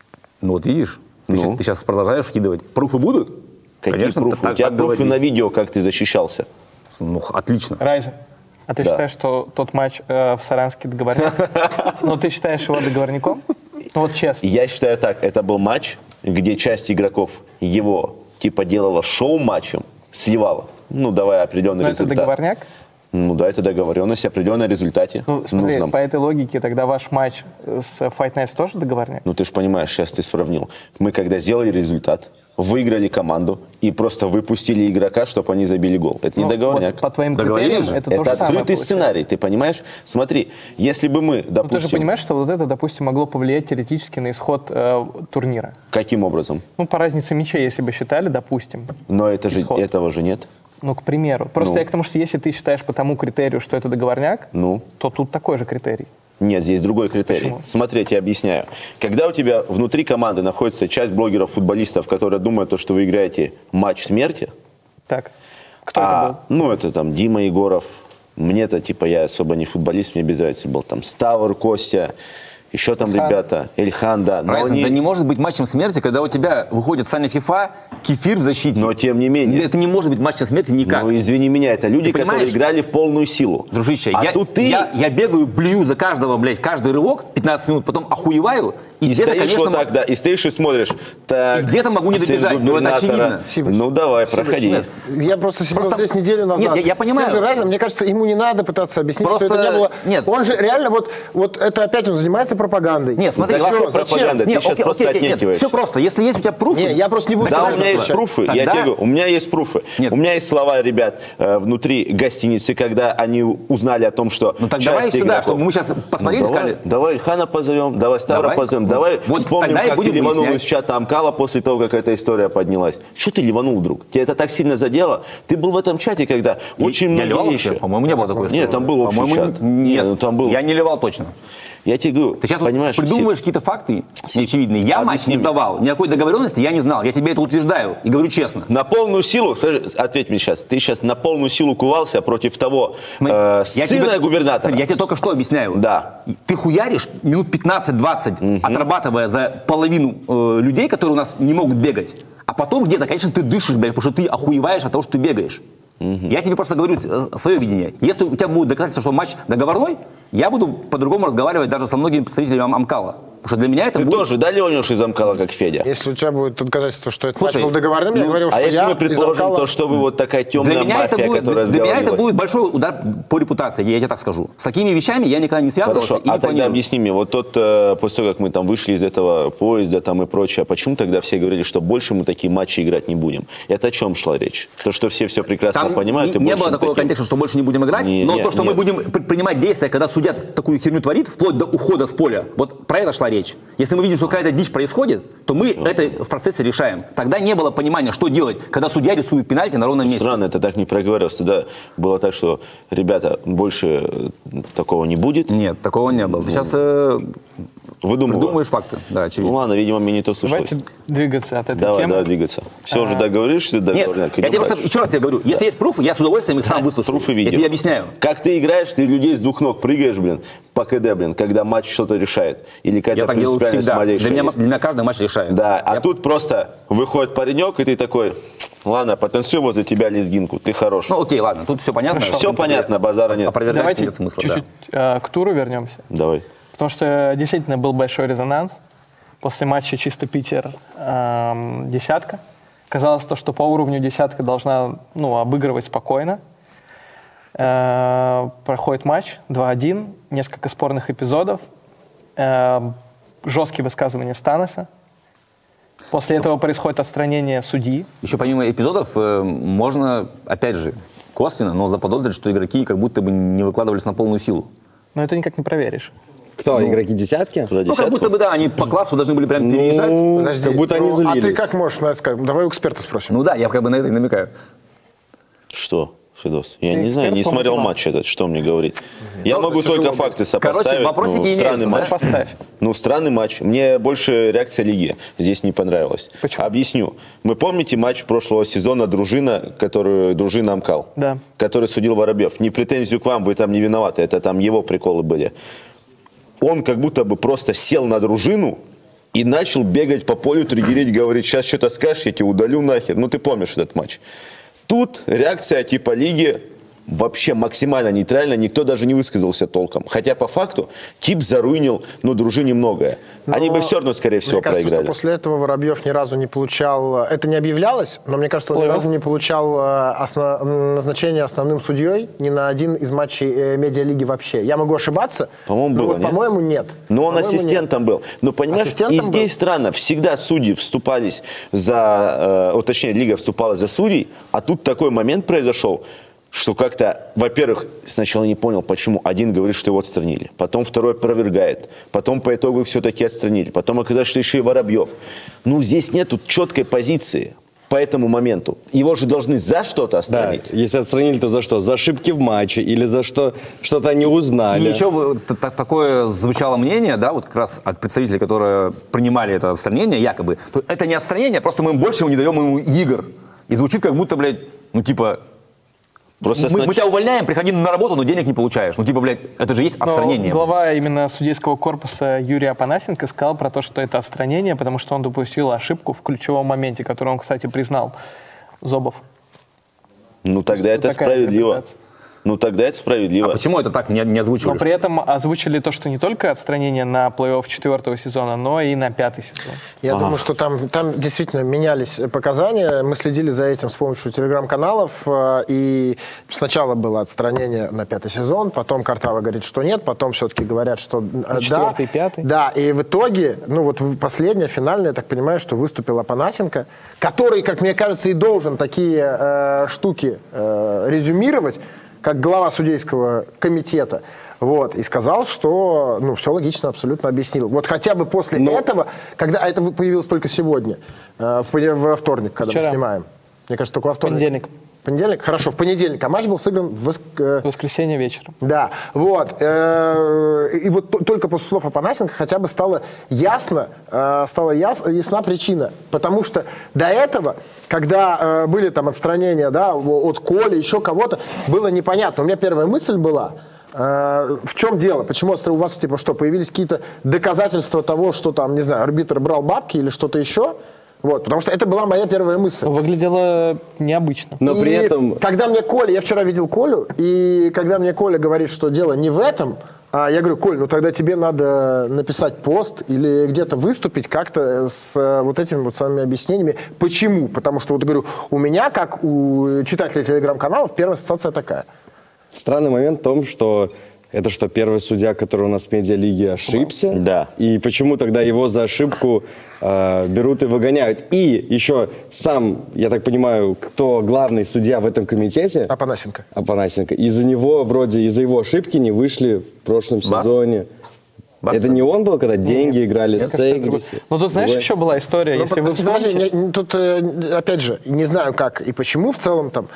Ну вот видишь, ты сейчас продолжаешь вкидывать. Пруфы будут? Какие Конечно, пруфы? У тебя пруфы на видео, как ты защищался. Ну, отлично. Райзен, а ты считаешь, что тот матч в Саранске договорняк? Ну, ты считаешь его договорняком? Ну, вот честно. Я считаю так, это был матч, где часть игроков его типа делала шоу-матчем, сливала. Ну, давай определенный результат. Но это договорняк? Ну да, это договоренность, определенной результате. Ну, смотри, нужном. по этой логике тогда ваш матч с Fight Nights тоже договорняк? Ну, ты же понимаешь, сейчас ты сравнил. Мы когда сделали результат, выиграли команду и просто выпустили игрока, чтобы они забили гол. Это не договорняк. Вот по твоим критериям это то же самое. Это открытый сценарий, ты понимаешь? Смотри, если бы мы, допустим... Ну, ты же понимаешь, что вот это, допустим, могло повлиять теоретически на исход турнира? Каким образом? Ну, по разнице мячей, если бы считали, допустим. Но это же, исход. этого же нет. Ну, к примеру. Просто я к тому, что если ты считаешь по тому критерию, что это договорняк, то тут такой же критерий. Нет, здесь другой критерий. Почему? Смотри, я тебе объясняю. Когда у тебя внутри команды находится часть блогеров-футболистов, которые думают, что вы играете матч смерти. Так, кто это был? Ну, это там Дима Егоров. Мне-то, типа, я особо не футболист, мне без разницы был. Там Ставр, Костя, еще там ребята, Эльхан, да. Райзен, да не может быть матчем смерти, когда у тебя выходит Саня ФИФА, Кефир в защите. Но тем не менее. Это не может быть матчем смерти никак. Ну, извини меня, это люди, которые играли в полную силу. Дружище, тут ты... я бегаю, блюю за каждого, блядь, каждый рывок, 15 минут, потом охуеваю, и где-то, стоишь конечно... вот так, да, и стоишь и смотришь. Так, и где-то могу не добежать, но это очевидно. Ну, давай, проходи. Я просто сидел здесь неделю назад. Нет, я понимаю. С тем же Райзеном, мне кажется, ему не надо пытаться объяснить, Просто... что это не было... Нет. Он же реально вот это опять он занимается пропагандой. Нет, смотри, Да какой пропаганда? Ты сейчас просто отнекиваешься. Все просто. Если есть у тебя пруфы... Не, я просто не буду... Да, у меня есть пруфы. Тогда... Я тебе говорю, у меня есть пруфы. Нет. У меня есть слова ребят внутри гостиницы, когда они узнали о том, что... Ну так давай сюда, чтобы мы сейчас посмотрели, сказали... Давай Хана позовем, давай Ставра позовем, давай вспомним, как ты ливанул из чата Амкала после того, как эта история поднялась. Что ты ливанул вдруг? Тебя это так сильно задело? Ты был в этом чате, когда очень многие вещи... По-моему, не было такой истории. Нет, там был общий чат. Нет, там был. Я не ливал точно. Я тебе говорю, Ты сейчас понимаешь, придумываешь какие-то факты неочевидные. Я матч не сдавал, никакой договоренности я не знал. Я тебе это утверждаю и говорю честно. На полную силу, ответь мне сейчас, ты сейчас на полную силу кувался против того сына губернатора. Смотри, я тебе только что объясняю. Да. Ты хуяришь минут 15-20, отрабатывая за половину людей, которые у нас не могут бегать. А потом где-то, конечно, ты дышишь, блядь, потому что ты охуеваешь от того, что ты бегаешь. Я тебе просто говорю свое видение. Если у тебя будет доказательство, что матч договорной, я буду по-другому разговаривать даже со многими представителями Амкала. Потому что для меня это ты будет... тоже, да, ливанешь из Амкала, как Федя? Если у тебя будет доказательство, что это матч был договорным, я говорил, что а я если мы предположим, из Амкала... то, что вы вот такая темная мафия, которая Для меня это будет большой удар по репутации, я тебе так скажу. С такими вещами я никогда не связывался. Хорошо, и не тогда планирую. объясни мне, вот тот, после того, как мы там вышли из этого поезда там и прочее, почему тогда все говорили, что больше мы такие матчи играть не будем? Это о чем шла речь? То, что все прекрасно Там понимают, и не больше было такого контекста, что больше не будем играть, но то, что мы будем принимать действия, когда судья такую херню творит, вплоть до ухода с поля, вот про это шла речь. Если мы видим, что какая-то дичь происходит, то мы это в процессе решаем. Тогда не было понимания, что делать, когда судья рисует пенальти на ровном месте. Странно, это так не проговорилось. Тогда было так, что, ребята, больше такого не будет. Нет, такого не было. Ты сейчас придумываешь факты. Да, очевидно. Ну ладно, видимо, мне не то слышалось. Давайте двигаться от этой Давай, темы. Давай двигаться. Все, уже договоришься? Нет, я тебе просто еще раз тебе говорю, если есть пруфы, я с удовольствием их сам выслушаю. Пруфы видео. Я тебе объясняю. Как ты играешь, ты людей с двух ног прыгаешь, блин, по КД, блин, когда матч что-то решает. Или какая-то Я так делаю принципиальность всегда. малейшая Для есть. меня каждый матч решает. Да, а тут просто выходит паренек, и ты такой, ладно, потанцую возле тебя лезгинку, ты хорош. Ну окей, ладно, тут все понятно. Все понятно, базара нет. Давайте нет смысла, чуть-чуть к туру вернемся. Давай. Потому что действительно был большой резонанс. После матча чисто Питер десятка. Казалось, что по уровню десятка должна обыгрывать спокойно. Проходит матч 2-1, несколько спорных эпизодов, жесткие высказывания Станеса. После этого происходит отстранение судьи. Еще помимо эпизодов можно, опять же, косвенно, но заподозрить, что игроки как будто бы не выкладывались на полную силу. Но это никак не проверишь. Кто, игроки десятки? Ну, как будто бы, да, они по классу должны были прям переезжать. Подожди, как будто они а злились. ты как можешь на это сказать? Давай у эксперта спросим. Ну да, я как бы на это и намекаю. Что? Федос. Я не знаю, не смотрел матч этот, что мне говорить. Я могу только факты сопоставить. Короче, вопросики странный матч. Поставь. Странный матч. Мне больше реакция лиги здесь не понравилась. Почему? Объясню. Вы помните матч прошлого сезона дружина Амкал? Да. Который судил Воробьев. Не претензию к вам, вы там не виноваты. Это там его приколы были. Он как будто бы просто сел на дружину и начал бегать по полю, триггерить, говорить, сейчас что-то скажешь, я тебя удалю нахер. Ну, ты помнишь этот матч. Тут реакция типа лиги вообще максимально нейтральна, никто даже не высказался толком. Хотя по факту Тип заруинил, дружине многое. Они бы все равно, скорее всего, мне кажется, проиграли. Что после этого Воробьев ни разу не получал, это не объявлялось, но мне кажется, он ни разу не получал назначение основным судьей ни на один из матчей медиалиги вообще. Я могу ошибаться, по-моему, но было, вот, по-моему, нет. Но он ассистентом был. Но понимаешь, и здесь странно, всегда судьи вступались точнее, лига вступала за судей, а тут такой момент произошел, что как-то, во-первых, сначала не понял, почему один говорит, что его отстранили, потом второй опровергает, потом по итогу все-таки отстранили, потом оказалось, что еще и Воробьев. Здесь нету четкой позиции по этому моменту. Его же должны за что-то отстранить. Да, если отстранили, то за что? За ошибки в матче или за что-то они узнали? И еще такое звучало мнение, да, вот как раз от представителей, которые принимали это отстранение, якобы, то это не отстранение, просто мы больше не даем ему игр. И звучит как будто, блядь, Просто мы тебя увольняем, приходи на работу, но денег не получаешь. Блядь, это же есть отстранение. Глава именно судейского корпуса Юрий Апанасенко сказал про то, что это отстранение, потому что он допустил ошибку в ключевом моменте, которую он, кстати, признал, Зобов. Тогда это справедливо. Тогда это справедливо. А почему это так не озвучивали? Но при этом озвучили то, что не только отстранение на плей-офф 4-го сезона, но и на 5-й сезон. Я думаю, что там действительно менялись показания. Мы следили за этим с помощью телеграм-каналов. И сначала было отстранение на 5-й сезон, потом Картава говорит, что нет, потом все-таки говорят, что да. 4-й, 5-й. Да, и в итоге, последняя, финальная, я так понимаю, что выступил Апанасенко, который, как мне кажется, и должен такие штуки резюмировать, как глава судейского комитета, и сказал, что, все логично абсолютно объяснил. Вот хотя бы после этого, а это появилось только сегодня, во вторник, когда мы снимаем. Мне кажется, только во вторник. Понедельник? Хорошо, в понедельник. А матч был сыгран в воскресенье вечером. Да, и только после слов Апанасенко хотя бы стала ясна причина. Потому что до этого, когда были там отстранения, от Коли, еще кого-то, было непонятно. У меня первая мысль была, в чем дело? Почему у вас появились какие-то доказательства того, что там, не знаю, арбитр брал бабки или что-то еще? Потому что это была моя первая мысль. Выглядело необычно. Но при этом... Когда мне я вчера видел Колю, и когда мне Коля говорит, что дело не в этом, я говорю, Коль, тогда тебе надо написать пост или где-то выступить как-то с этими самыми объяснениями. Почему? Потому что, говорю, у меня, как у читателей телеграм-каналов, первая ассоциация такая. Странный момент в том, что это первый судья, который у нас в медиалиге ошибся. Да. И почему тогда его за ошибку берут и выгоняют? И еще сам, я так понимаю, кто главный судья в этом комитете? Апанасенко. Из-за него, из-за его ошибки не вышли в прошлом сезоне. Это не он был, когда деньги играли с Эйгриси? Тут знаешь, еще была история, если вы вспомните... Тут, опять же, не знаю как и почему в целом там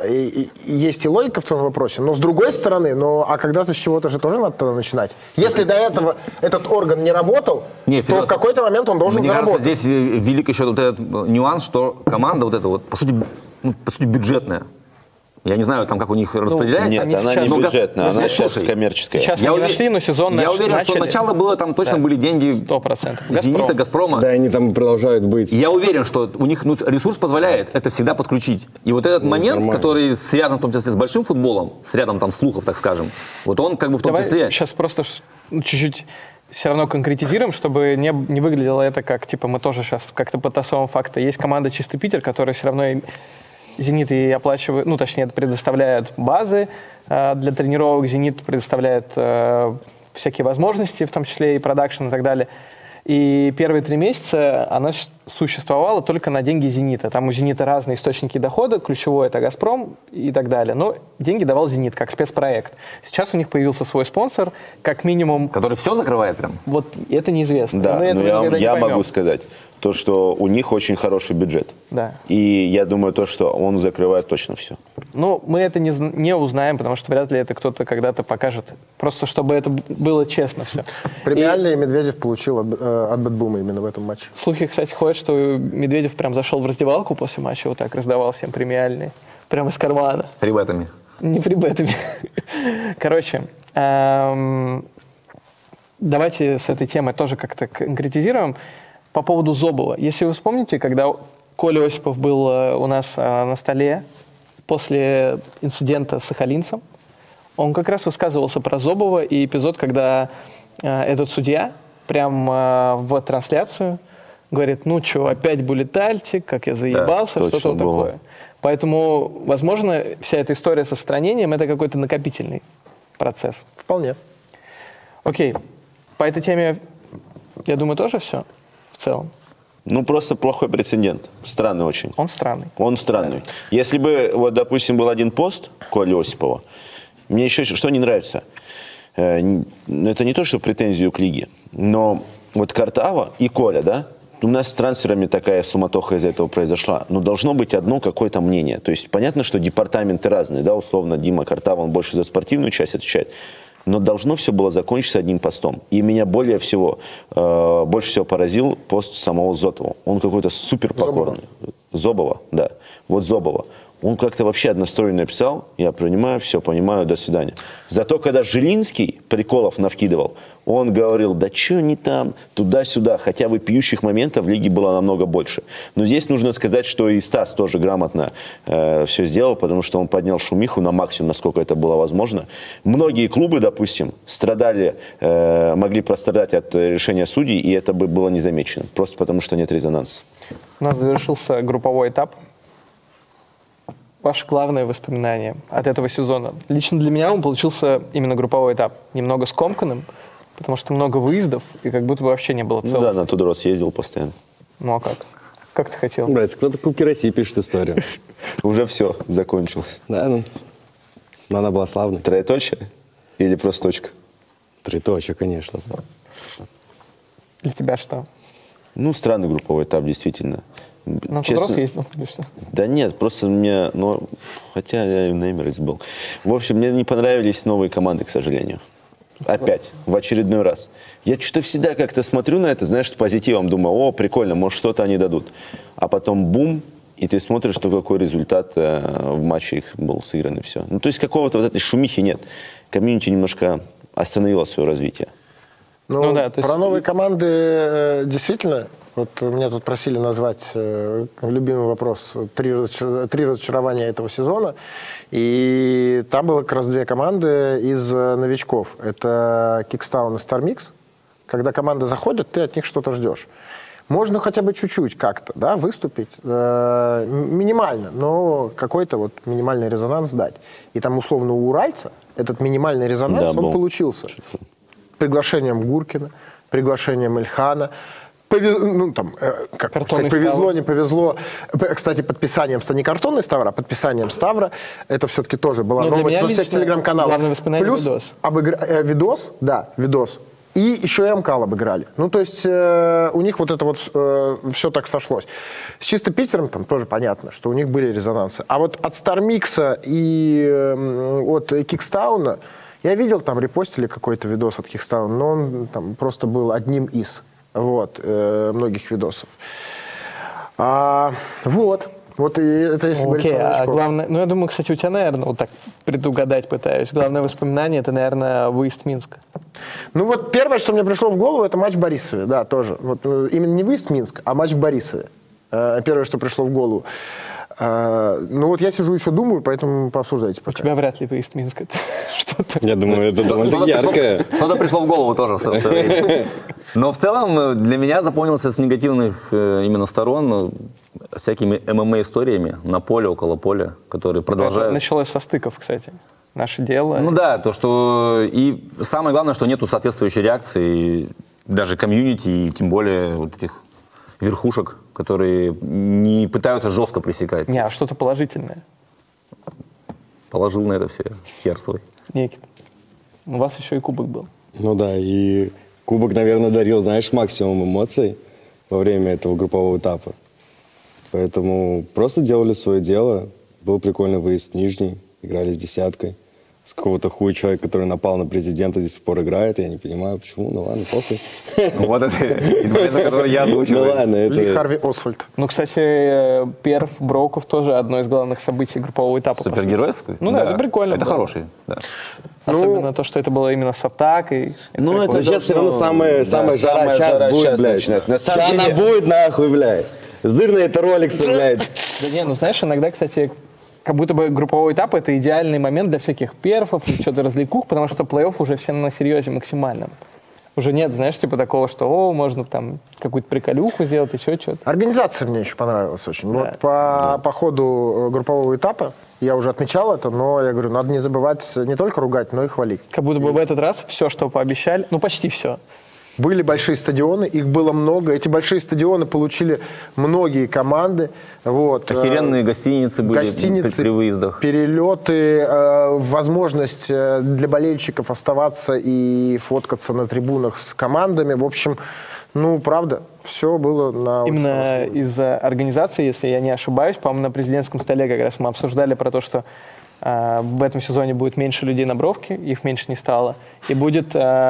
есть и логика в том вопросе, но с другой стороны, а когда-то с чего-то же тоже надо начинать. Если до этого этот орган не работал, то в какой-то момент он должен заработать. Мне кажется, здесь велик еще этот нюанс, что команда по сути бюджетная. Я не знаю, там как у них распределяется. Нет, она не бюджетная, она сейчас коммерческая. Сейчас они нашли, но сезон начали. Я уверен, что начало было, там точно были деньги 100%. Зенита, Газпрома. Да, они там продолжают быть. Я уверен, что у них ресурс позволяет это всегда подключить. И этот момент, нормально, который связан в том числе с большим футболом, с рядом там слухов, так скажем, он в том числе... Сейчас просто чуть-чуть все равно конкретизируем, чтобы не выглядело это как, мы тоже сейчас как-то подтасовываем факты. Есть команда «Чистый Питер», которая все равно... «Зенит» и оплачивает, предоставляет базы для тренировок, «Зенит» предоставляет всякие возможности, в том числе и продакшн и так далее. И первые 3 месяца она существовала только на деньги «Зенита». Там у «Зенита» разные источники дохода, ключевой — это «Газпром» и так далее. Но деньги давал «Зенит» как спецпроект. Сейчас у них появился свой спонсор, как минимум... Который все закрывает прям? Это неизвестно. Да, но я могу сказать, что у них очень хороший бюджет. Да. И я думаю, что он закрывает точно все. Ну, мы это не узнаем, потому что вряд ли это кто-то когда-то покажет. Просто чтобы это было честно все. Премиальные Медведев получил от Бэтбума именно в этом матче. Слухи, кстати, ходят, что Медведев прям зашел в раздевалку после матча, вот так раздавал всем премиальные. Прямо из кармана. Фрибетами. Не фрибетами. Короче, давайте с этой темой тоже как-то конкретизируем. По поводу Зобова. Если вы вспомните, когда Коля Осипов был у нас на столе после инцидента с сахалинцем, он как раз высказывался про Зобова и эпизод, когда этот судья прям в трансляцию говорит, ну что, опять буллетальтик, как я заебался, да, что-то было. такое. Поэтому, возможно, вся эта история со странением – это какой-то накопительный процесс. Вполне. Окей. По этой теме, я думаю, тоже все в целом. Ну, просто плохой прецедент. Странный очень. Он странный. Он странный. Если бы, вот, допустим, был один пост Коли Осипова, мне еще что не нравится. Это не то, что претензию к лиге, но вот Картава и Коля, да, у нас с трансферами такая суматоха из-за этого произошла. Но должно быть одно какое-то мнение. То есть понятно, что департаменты разные, да, условно Дима Картава, он больше за спортивную часть отвечает. Но должно все было закончиться одним постом. И меня больше всего поразил пост самого Зотова. Он какой-то супер покорный. Зобова, да. Вот Зобова. Он как-то вообще одностроенно написал, я принимаю, все, понимаю, до свидания. Зато когда Жилинский приколов навкидывал, он говорил, да что не там, туда-сюда, хотя вопиющих моментов в лиге было намного больше. Но здесь нужно сказать, что и Стас тоже грамотно все сделал, потому что он поднял шумиху на максимум, насколько это было возможно. Многие клубы, допустим, могли пострадать от решения судей, и это бы было незамечено, просто потому что нет резонанса. У нас завершился групповой этап. Ваши главные воспоминания от этого сезона? Лично для меня он получился именно групповой этап. Немного скомканным, потому что много выездов, и как будто бы вообще не было целостности. Ну да, на Тудорос ездил постоянно. Ну а как? Как ты хотел? Братец, кто-то Кубки России пишет историю. Уже все, закончилось. Да, ну. Но она была славной. Троеточие или просто точка? Троеточие, конечно. Для тебя что? Ну, странный групповой этап, действительно. На Тудорос ездил или что? Да нет, просто мне, хотя я и на Эмirates был. В общем, мне не понравились новые команды, к сожалению. Опять, в очередной раз. Я что-то всегда как-то смотрю на это, знаешь, с позитивом, думаю, о, прикольно, может, что-то они дадут. А потом бум, и ты смотришь, что какой результат в матче их был сыгран, и все. Ну, то есть какого-то вот этой шумихи нет. Комьюнити немножко остановило свое развитие. Ну да, то есть... Про новые команды действительно... Вот меня тут просили назвать любимый вопрос три разочарования этого сезона. И там было как раз две команды из новичков. Это Кикстаун и Стармикс. Когда команда заходит, ты от них что-то ждешь. Можно хотя бы чуть-чуть как-то, да, выступить, минимально, но какой-то вот минимальный резонанс дать. И там условно у уральца этот минимальный резонанс, да, он получился. Приглашением Гуркина, приглашением Ильхана. Повезло, не повезло. Кстати, подписанием не картонной Ставра, а подписанием Ставра. Это все-таки тоже была новость во всех телеграм-каналах. Главное воспоминание Плюс видос. Видос. И еще и МКАЛ обыграли. Ну, то есть у них вот это вот все так сошлось. С Чисто Питером там тоже понятно, что у них были резонансы. А вот от Стармикса и от Кикстауна я видел, там репостили какой-то видос от Кикстауна, но он там просто был одним из многих видосов. Вот и это если говорить про новичков. Главное, я думаю, кстати, у тебя, наверное, вот так предугадать пытаюсь. Главное воспоминание — это, наверное, выезд Минска. Ну вот первое, что мне пришло в голову, это матч в Борисове. Да, тоже. Вот, именно не выезд Минск, а матч в Борисове. Первое, что пришло в голову. Ну вот я сижу еще думаю, поэтому пообсуждайте пока. У тебя вряд ли выезд Минск. Что-то. Я думаю, это довольно яркое. Что-то пришло в голову тоже. Но в целом для меня запомнился с негативных именно сторон всякими ММА-историями на поле, около поля, которые продолжают... Это началось со стыков, кстати. Наше дело. Ну да, то, что... И самое главное, что нету соответствующей реакции, даже комьюнити, и тем более вот этих верхушек, которые не пытаются жестко пресекать. Не, а что-то положительное. Положил на это все хер свой. Никит, у вас еще и кубок был. Ну да, и кубок, наверное, дарил, знаешь, максимум эмоций во время этого группового этапа. Поэтому просто делали свое дело, Был прикольный выезд в Нижний, играли с десяткой. С какого-то хуя человек, который напал на президента, до сих пор играет. Я не понимаю, почему. Ну ладно, похуй. Вот это из момента, который я озвучил. Ну ладно, Ли это... Харви Освальд. Ну, кстати, перв Броков тоже одно из главных событий группового этапа. Супергеройский? Ну да, это прикольно Это было. хороший, да. Особенно то, что это было именно с атакой. Ну, это Сейчас все равно самая жара сейчас будет, щас блядь. начинается. На самом Ща деле- она будет, нахуй, блядь. Зырно это роликсы, блядь. Да не, ну знаешь, иногда, кстати, как будто бы групповой этап — это идеальный момент для всяких перфов или что-то развлекух, потому что плей-офф уже все на серьезе максимальном. Уже нет, знаешь, типа такого, что можно там какую-то приколюху сделать, еще что-то. Организация мне еще понравилась очень. Да. Вот по ходу группового этапа, я уже отмечал это, но я говорю, надо не забывать не только ругать, но и хвалить. Как будто бы в этот раз все, что пообещали, ну почти все. Были большие стадионы, их было много. Эти большие стадионы получили многие команды. Вот. Охеренные гостиницы были при выездах. Перелеты, возможность для болельщиков оставаться и фоткаться на трибунах с командами. В общем, ну, правда, все было на очень Именно хорошем уровне. из-за организации, если я не ошибаюсь, по-моему, на президентском столе как раз мы обсуждали про то, что в этом сезоне будет меньше людей на бровке, их меньше не стало, и будет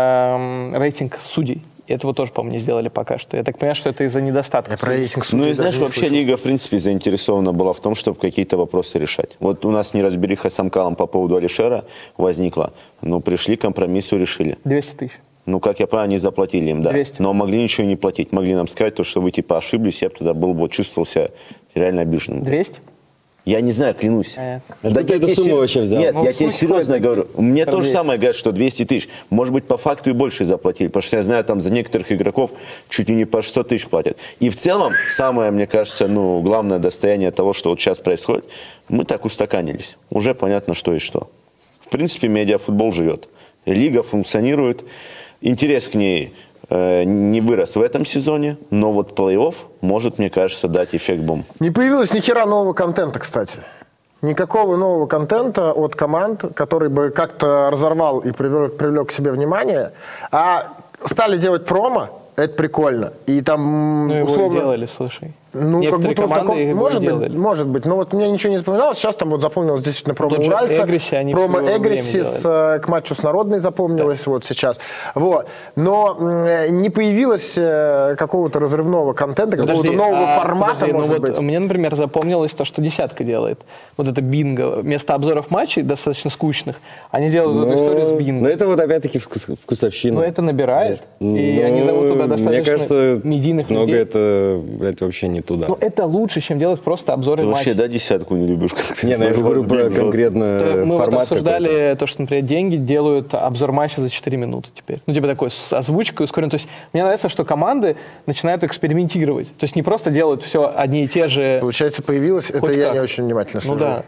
рейтинг судей. И этого тоже, по-моему, не сделали пока что. Я так понимаю, что это из-за недостатка. Я про рейтинг Ну судей и знаешь, даже не вообще слышал. лига, в принципе, заинтересована была в том, чтобы какие-то вопросы решать. Вот у нас неразбериха с Амкалом по поводу Алишера возникла. Ну, пришли к компромиссу, решили. 200 тысяч. Ну, как я понимаю, они заплатили им, да. 200. Но могли ничего не платить. Могли нам сказать, то, что вы типа ошиблись, я бы тогда был бы, чувствовал себя реально обиженным. 200? Я не знаю, клянусь. Откуда ты эту сумму вообще взял? Нет, Ну, я тебе суть серьезно ходит говорю. Мне про то же 200. самое говорят, что 200 тысяч. Может быть, по факту и больше заплатили. Потому что я знаю, там за некоторых игроков чуть ли не по 600 тысяч платят. И в целом, самое, мне кажется, главное достояние того, что вот сейчас происходит, мы так устаканились. Уже понятно, что и что. В принципе, медиафутбол живет. Лига функционирует. Интерес к ней не вырос в этом сезоне, но вот плей-офф может, мне кажется, дать эффект бум. Не появилось ни хера нового контента, кстати. Никакого нового контента от команд, который бы как-то разорвал и привлек к себе внимание. А стали делать промо, это прикольно. И там, Ну, его условно... и делали, слушай. Ну, Некоторые как будто в команды таком... его может и делали. быть, может быть. Но вот мне ничего не запоминалось. Сейчас там вот запомнилось действительно промо Тот же Уральца. Эгриси они Промо всё время Эгриси к матчу с Народной запомнилось вот сейчас. Вот. Но не появилось какого-то разрывного контента, какого-то нового формата, подожди, может ну быть. вот мне, например, запомнилось то, что десятка делает. Вот это бинго. Вместо обзоров матчей, достаточно скучных, они делают эту историю с Но бинго. это вот опять-таки вкусовщина. Но это набирает. И Ну, они зовут туда достаточно мне кажется, медийных много людей. это, блядь, вообще не туда. Ну, это лучше, чем делать просто обзоры Ты вообще, матчей. да, десятку не любишь? Как-то Не, ну я же говорю про конкретно Мы вот формат обсуждали какой-то. то, что, например, деньги делают обзор матча за 4 минуты теперь. Ну, типа такой с озвучкой ускоренной. То есть мне нравится, что команды начинают экспериментировать. То есть не просто делают все одни и те же. Получается, появилось, это Хоть я как. не очень внимательно Ну слежу. да.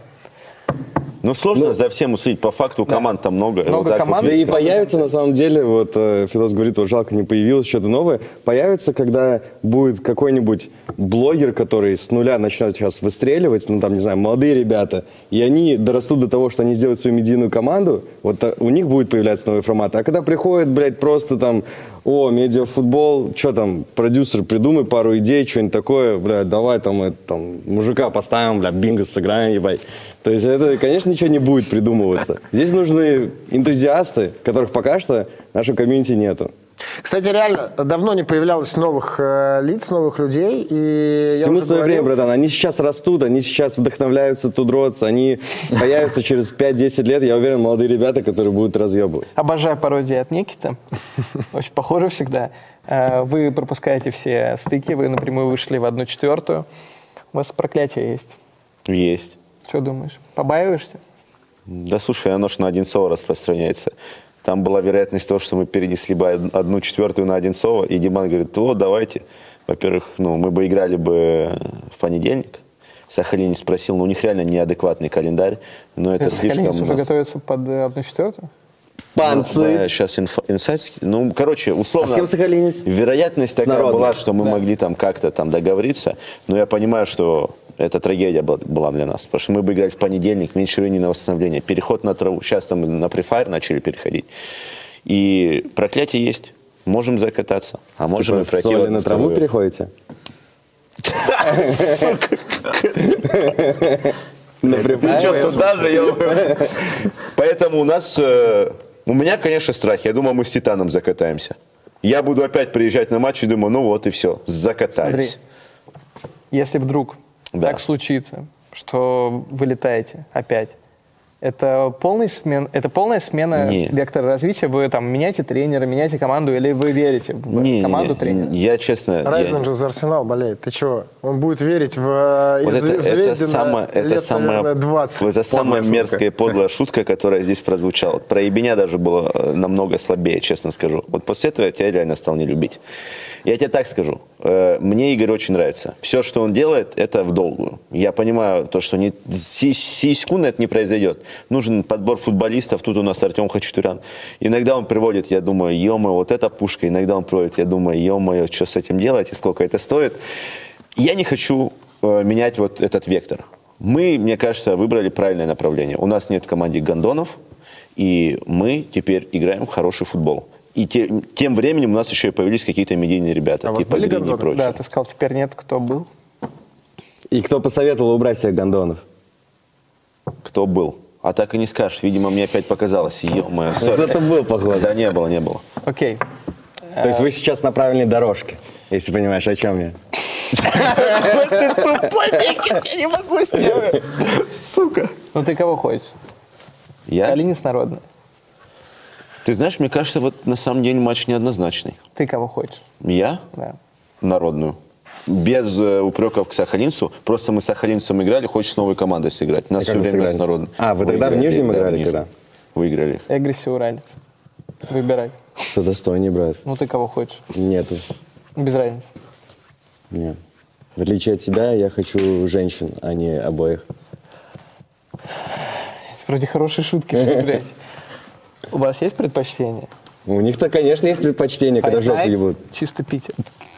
Ну, сложно за всем уследить. По факту команд там много. Много Вот так команд. вот Да весь и появится, на самом деле, вот Федос говорит, вот жалко, не появилось что-то новое. Появится, когда будет какой-нибудь блогер, который с нуля начнет сейчас выстреливать, ну там, не знаю, молодые ребята, и они дорастут до того, что они сделают свою медийную команду, вот у них будет появляться новый формат. А когда приходит, блядь, просто там, медиафутбол, что там, продюсер, придумай пару идей, что-нибудь такое, блядь, давай там, мужика поставим, блядь, бинго сыграем, ебать. То есть это, конечно, ничего не будет придумываться. Здесь нужны энтузиасты, которых пока что в нашем комьюнити нету. Кстати, реально, давно не появлялось новых лиц, новых людей. И я Всему уже свое время, говорил, братан. Они сейчас растут, они сейчас вдохновляются тудротся, они появятся через 5-10 лет. Я уверен, молодые ребята, которые будут разъебывать. Обожаю пародии от Никиты. Очень похоже всегда. Вы пропускаете все стыки, вы напрямую вышли в 1/4. У вас проклятие есть. Есть. Что думаешь? Побаиваешься? Да слушай, оно ж на Одинцова распространяется. Там была вероятность того, что мы перенесли бы 1/4 на Одинцова, и Диман говорит, давайте. Во-первых, мы бы играли бы в понедельник. Сахалин спросил, у них реально неадекватный календарь, но это слишком... Сахалинец уже готовится под 1/4? Панцы! Сейчас инсайт... условно... А с кем Сахалинец? Вероятность такая Народным. была, что мы могли там как-то там договориться, но я понимаю, что это трагедия была для нас, потому что мы бы играли в понедельник, меньше времени на восстановление, переход на траву. Сейчас там на Free Fire начали переходить. И проклятие есть. Можем закататься, а можем и С пройти. соли на траву переходите? Ты что, туда же? Поэтому у меня, конечно, страхи. Я думаю, мы с Титаном закатаемся. Я буду опять приезжать на матч и думаю, ну вот и все, закатались. Смотри, если вдруг так случится, что вы летаете опять, это полная смена вектора развития? Вы там меняете тренера, меняете команду, или вы верите в команду тренера? Я честно... Райзен же за Арсенал болеет. Ты чего? Он будет верить в Звезде на 20. Это самая мерзкая и подлая шутка, которая здесь прозвучала. Про Ебеня даже было намного слабее, честно скажу. Вот после этого я тебя реально стал не любить. Я тебе так скажу. Мне Игорь очень нравится. Все, что он делает, это в долгую. Я понимаю, то, что секунды это не произойдет. Нужен подбор футболистов. Тут у нас Артем Хачатурян. Иногда он приводит, я думаю, ё-моё, вот эта пушка. Иногда он приводит, я думаю, ё-моё, что с этим делать и сколько это стоит. Я не хочу менять вот этот вектор. Мы, мне кажется, выбрали правильное направление. У нас нет в команде гондонов, и мы теперь играем в хороший футбол. И тем временем у нас еще и появились какие-то медийные ребята, типа Грини и прочее. Да, ты сказал, теперь нет, кто был? И кто посоветовал убрать всех гондонов? Кто был? А так и не скажешь. Видимо, мне опять показалось. Ё-моё, Кто-то был, походу. Да не было. Окей. То есть вы сейчас на правильной дорожке, если понимаешь, о чем я. Ты тупой, Никит, я не могу сделать. Сука. Ну ты кого хочешь? Я? Калинин народный. Ты знаешь, мне кажется, вот на самом деле матч неоднозначный. Ты кого хочешь? Я? Да. Народную. Без упреков к Сахалинцу. Просто мы с Сахалинцем играли, хочешь с новой командой сыграть. Нас все время с народным. А, вы тогда в Нижнем играли когда? Выиграли их. Эгриси уралец. Выбирай. Кто достойнее, брат? Ну ты кого хочешь? Нету. Без разницы. Нет. В отличие от тебя, я хочу женщин, а не обоих. Вроде хорошие шутки, блядь. У вас есть предпочтение? У них-то, конечно, есть предпочтение, когда жопу ебут. Чисто Питер.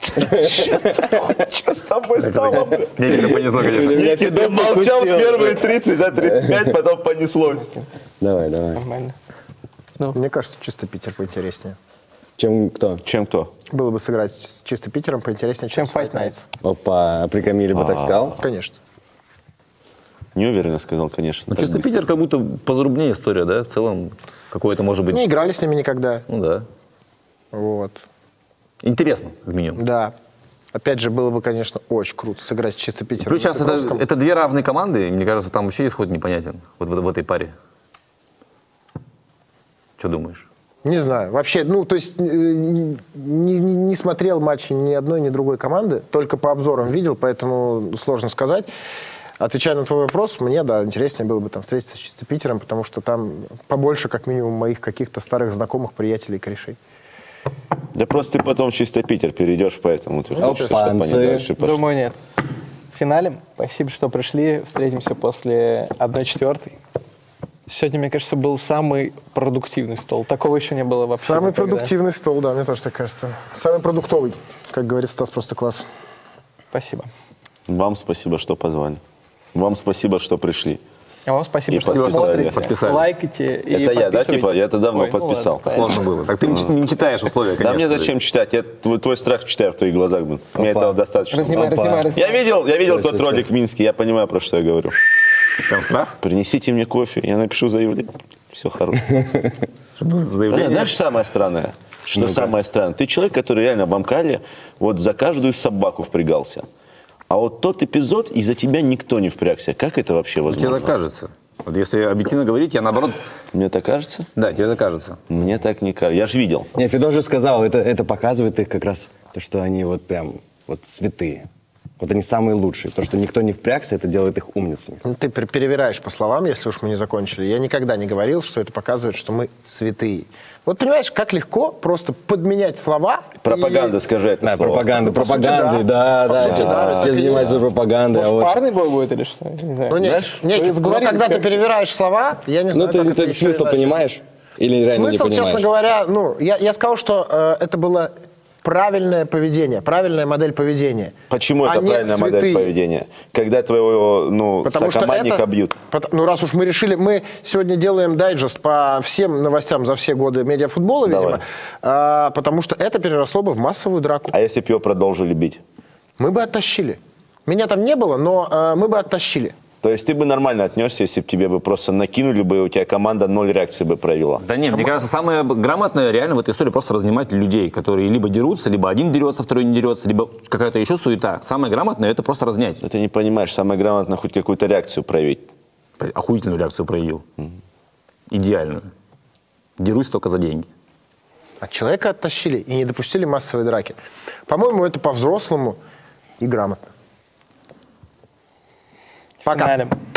Что с тобой стало, блядь? Никита понесло, конечно. Никита, ты молчал первые 30, да, 35, потом понеслось. Давай. Нормально. Мне кажется, чисто Питер поинтереснее. Чем кто? Чем кто? Было бы сыграть с чисто Питером поинтереснее, Чем Fight Nights. Опа, а при Камиле бы так сказал? Конечно. Неуверенно сказал, конечно. Ну, чисто Питер как будто позрубнее история, да? В целом, какое-то может быть... Не играли с ними никогда. Ну да. Вот. Интересно, как минимум. Да. Опять же, было бы, конечно, очень круто сыграть с чисто Питером. Плюс сейчас это две равные команды, и мне кажется, там вообще исход непонятен. Вот в этой паре. Что думаешь? Не знаю. Вообще, ну, то есть не смотрел матчи ни одной, ни другой команды, только по обзорам видел, поэтому сложно сказать. Отвечая на твой вопрос, мне, да, интереснее было бы там встретиться с чисто Питером, потому что там побольше, как минимум, моих каких-то старых знакомых, приятелей, корешей. Да просто ты потом в чисто Питер перейдешь, поэтому ты хочешь, чтобы они дальше пошли. Думаю, нет. Финалем. Спасибо, что пришли. Встретимся после 1/4. Сегодня, мне кажется, был самый продуктивный стол. Такого еще не было вообще. Самый никогда. продуктивный стол, да, мне тоже так кажется. Самый продуктовый, как говорит Стас, просто класс. Спасибо. Вам спасибо, что позвали. Вам спасибо, что пришли. А вам спасибо, И что подписали. смотрите, Подписали. лайкайте и Это я, да, подписывайтесь. типа? Я это давно Ой, ну подписал. ладно, понятно. Сложно было. Так ты не читаешь условия, конечно. Да мне зачем читать? Я твой страх читаю в твоих глазах. Блин. Мне этого достаточно. Разнимай. Я видел тот ролик в Минске, я понимаю, про что я говорю. Прям страх? Принесите мне кофе, я напишу заявление. Все хорошо. Заявление. Знаешь, самое странное? Что самое странное? Ты человек, который реально в Амкале вот за каждую собаку впрягался. А вот тот эпизод, из-за тебя никто не впрягся. Как это вообще Тебе возможно? так кажется. Вот если объективно говорить, я наоборот... Мне так кажется? Да, тебе так кажется. Мне так не кажется. Я же видел. Не, Федор же сказал, это показывает их как раз, то, что они вот прям вот святые. Вот они самые лучшие. То, что никто не впрягся, это делает их умницами. Ну, ты перевираешь по словам, если уж мы не закончили. Я никогда не говорил, что это показывает, что мы святые. Вот понимаешь, как легко просто подменять слова. Пропаганда, и... скажи это Да, слово. пропагандой, да. Все занимаются пропагандой. Может, парный бой будет или что? Я не знаю. Ну, нет, когда ты перевираешь слова, я не знаю, Ну, ты это смысл передача. понимаешь? Или реально не Смысл, понимаешь? честно говоря, ну, я сказал, что это было правильное поведение, правильная модель поведения. Почему а это не правильная модель святые. поведения? Когда твоего сокомандника бьют. Ну, раз уж мы решили, мы сегодня делаем дайджест по всем новостям за все годы медиафутбола, видимо, потому что это переросло бы в массовую драку. А если бы его продолжили бить? Мы бы оттащили. Меня там не было, но мы бы оттащили. То есть ты бы нормально отнесся, если бы тебе бы просто накинули бы, и у тебя команда 0 реакции бы провела? Да нет, мне кажется, самое грамотное реально в этой истории просто разнимать людей, которые либо дерутся, либо один дерется, второй не дерется, либо какая-то еще суета. Самое грамотное — это просто разнять. Ты не понимаешь, самое грамотное хоть какую-то реакцию проявить. Охуительную реакцию проявил. Идеальную. Дерусь только за деньги. От человека оттащили и не допустили массовой драки. По-моему, это по-взрослому и грамотно. Пока. Финалем.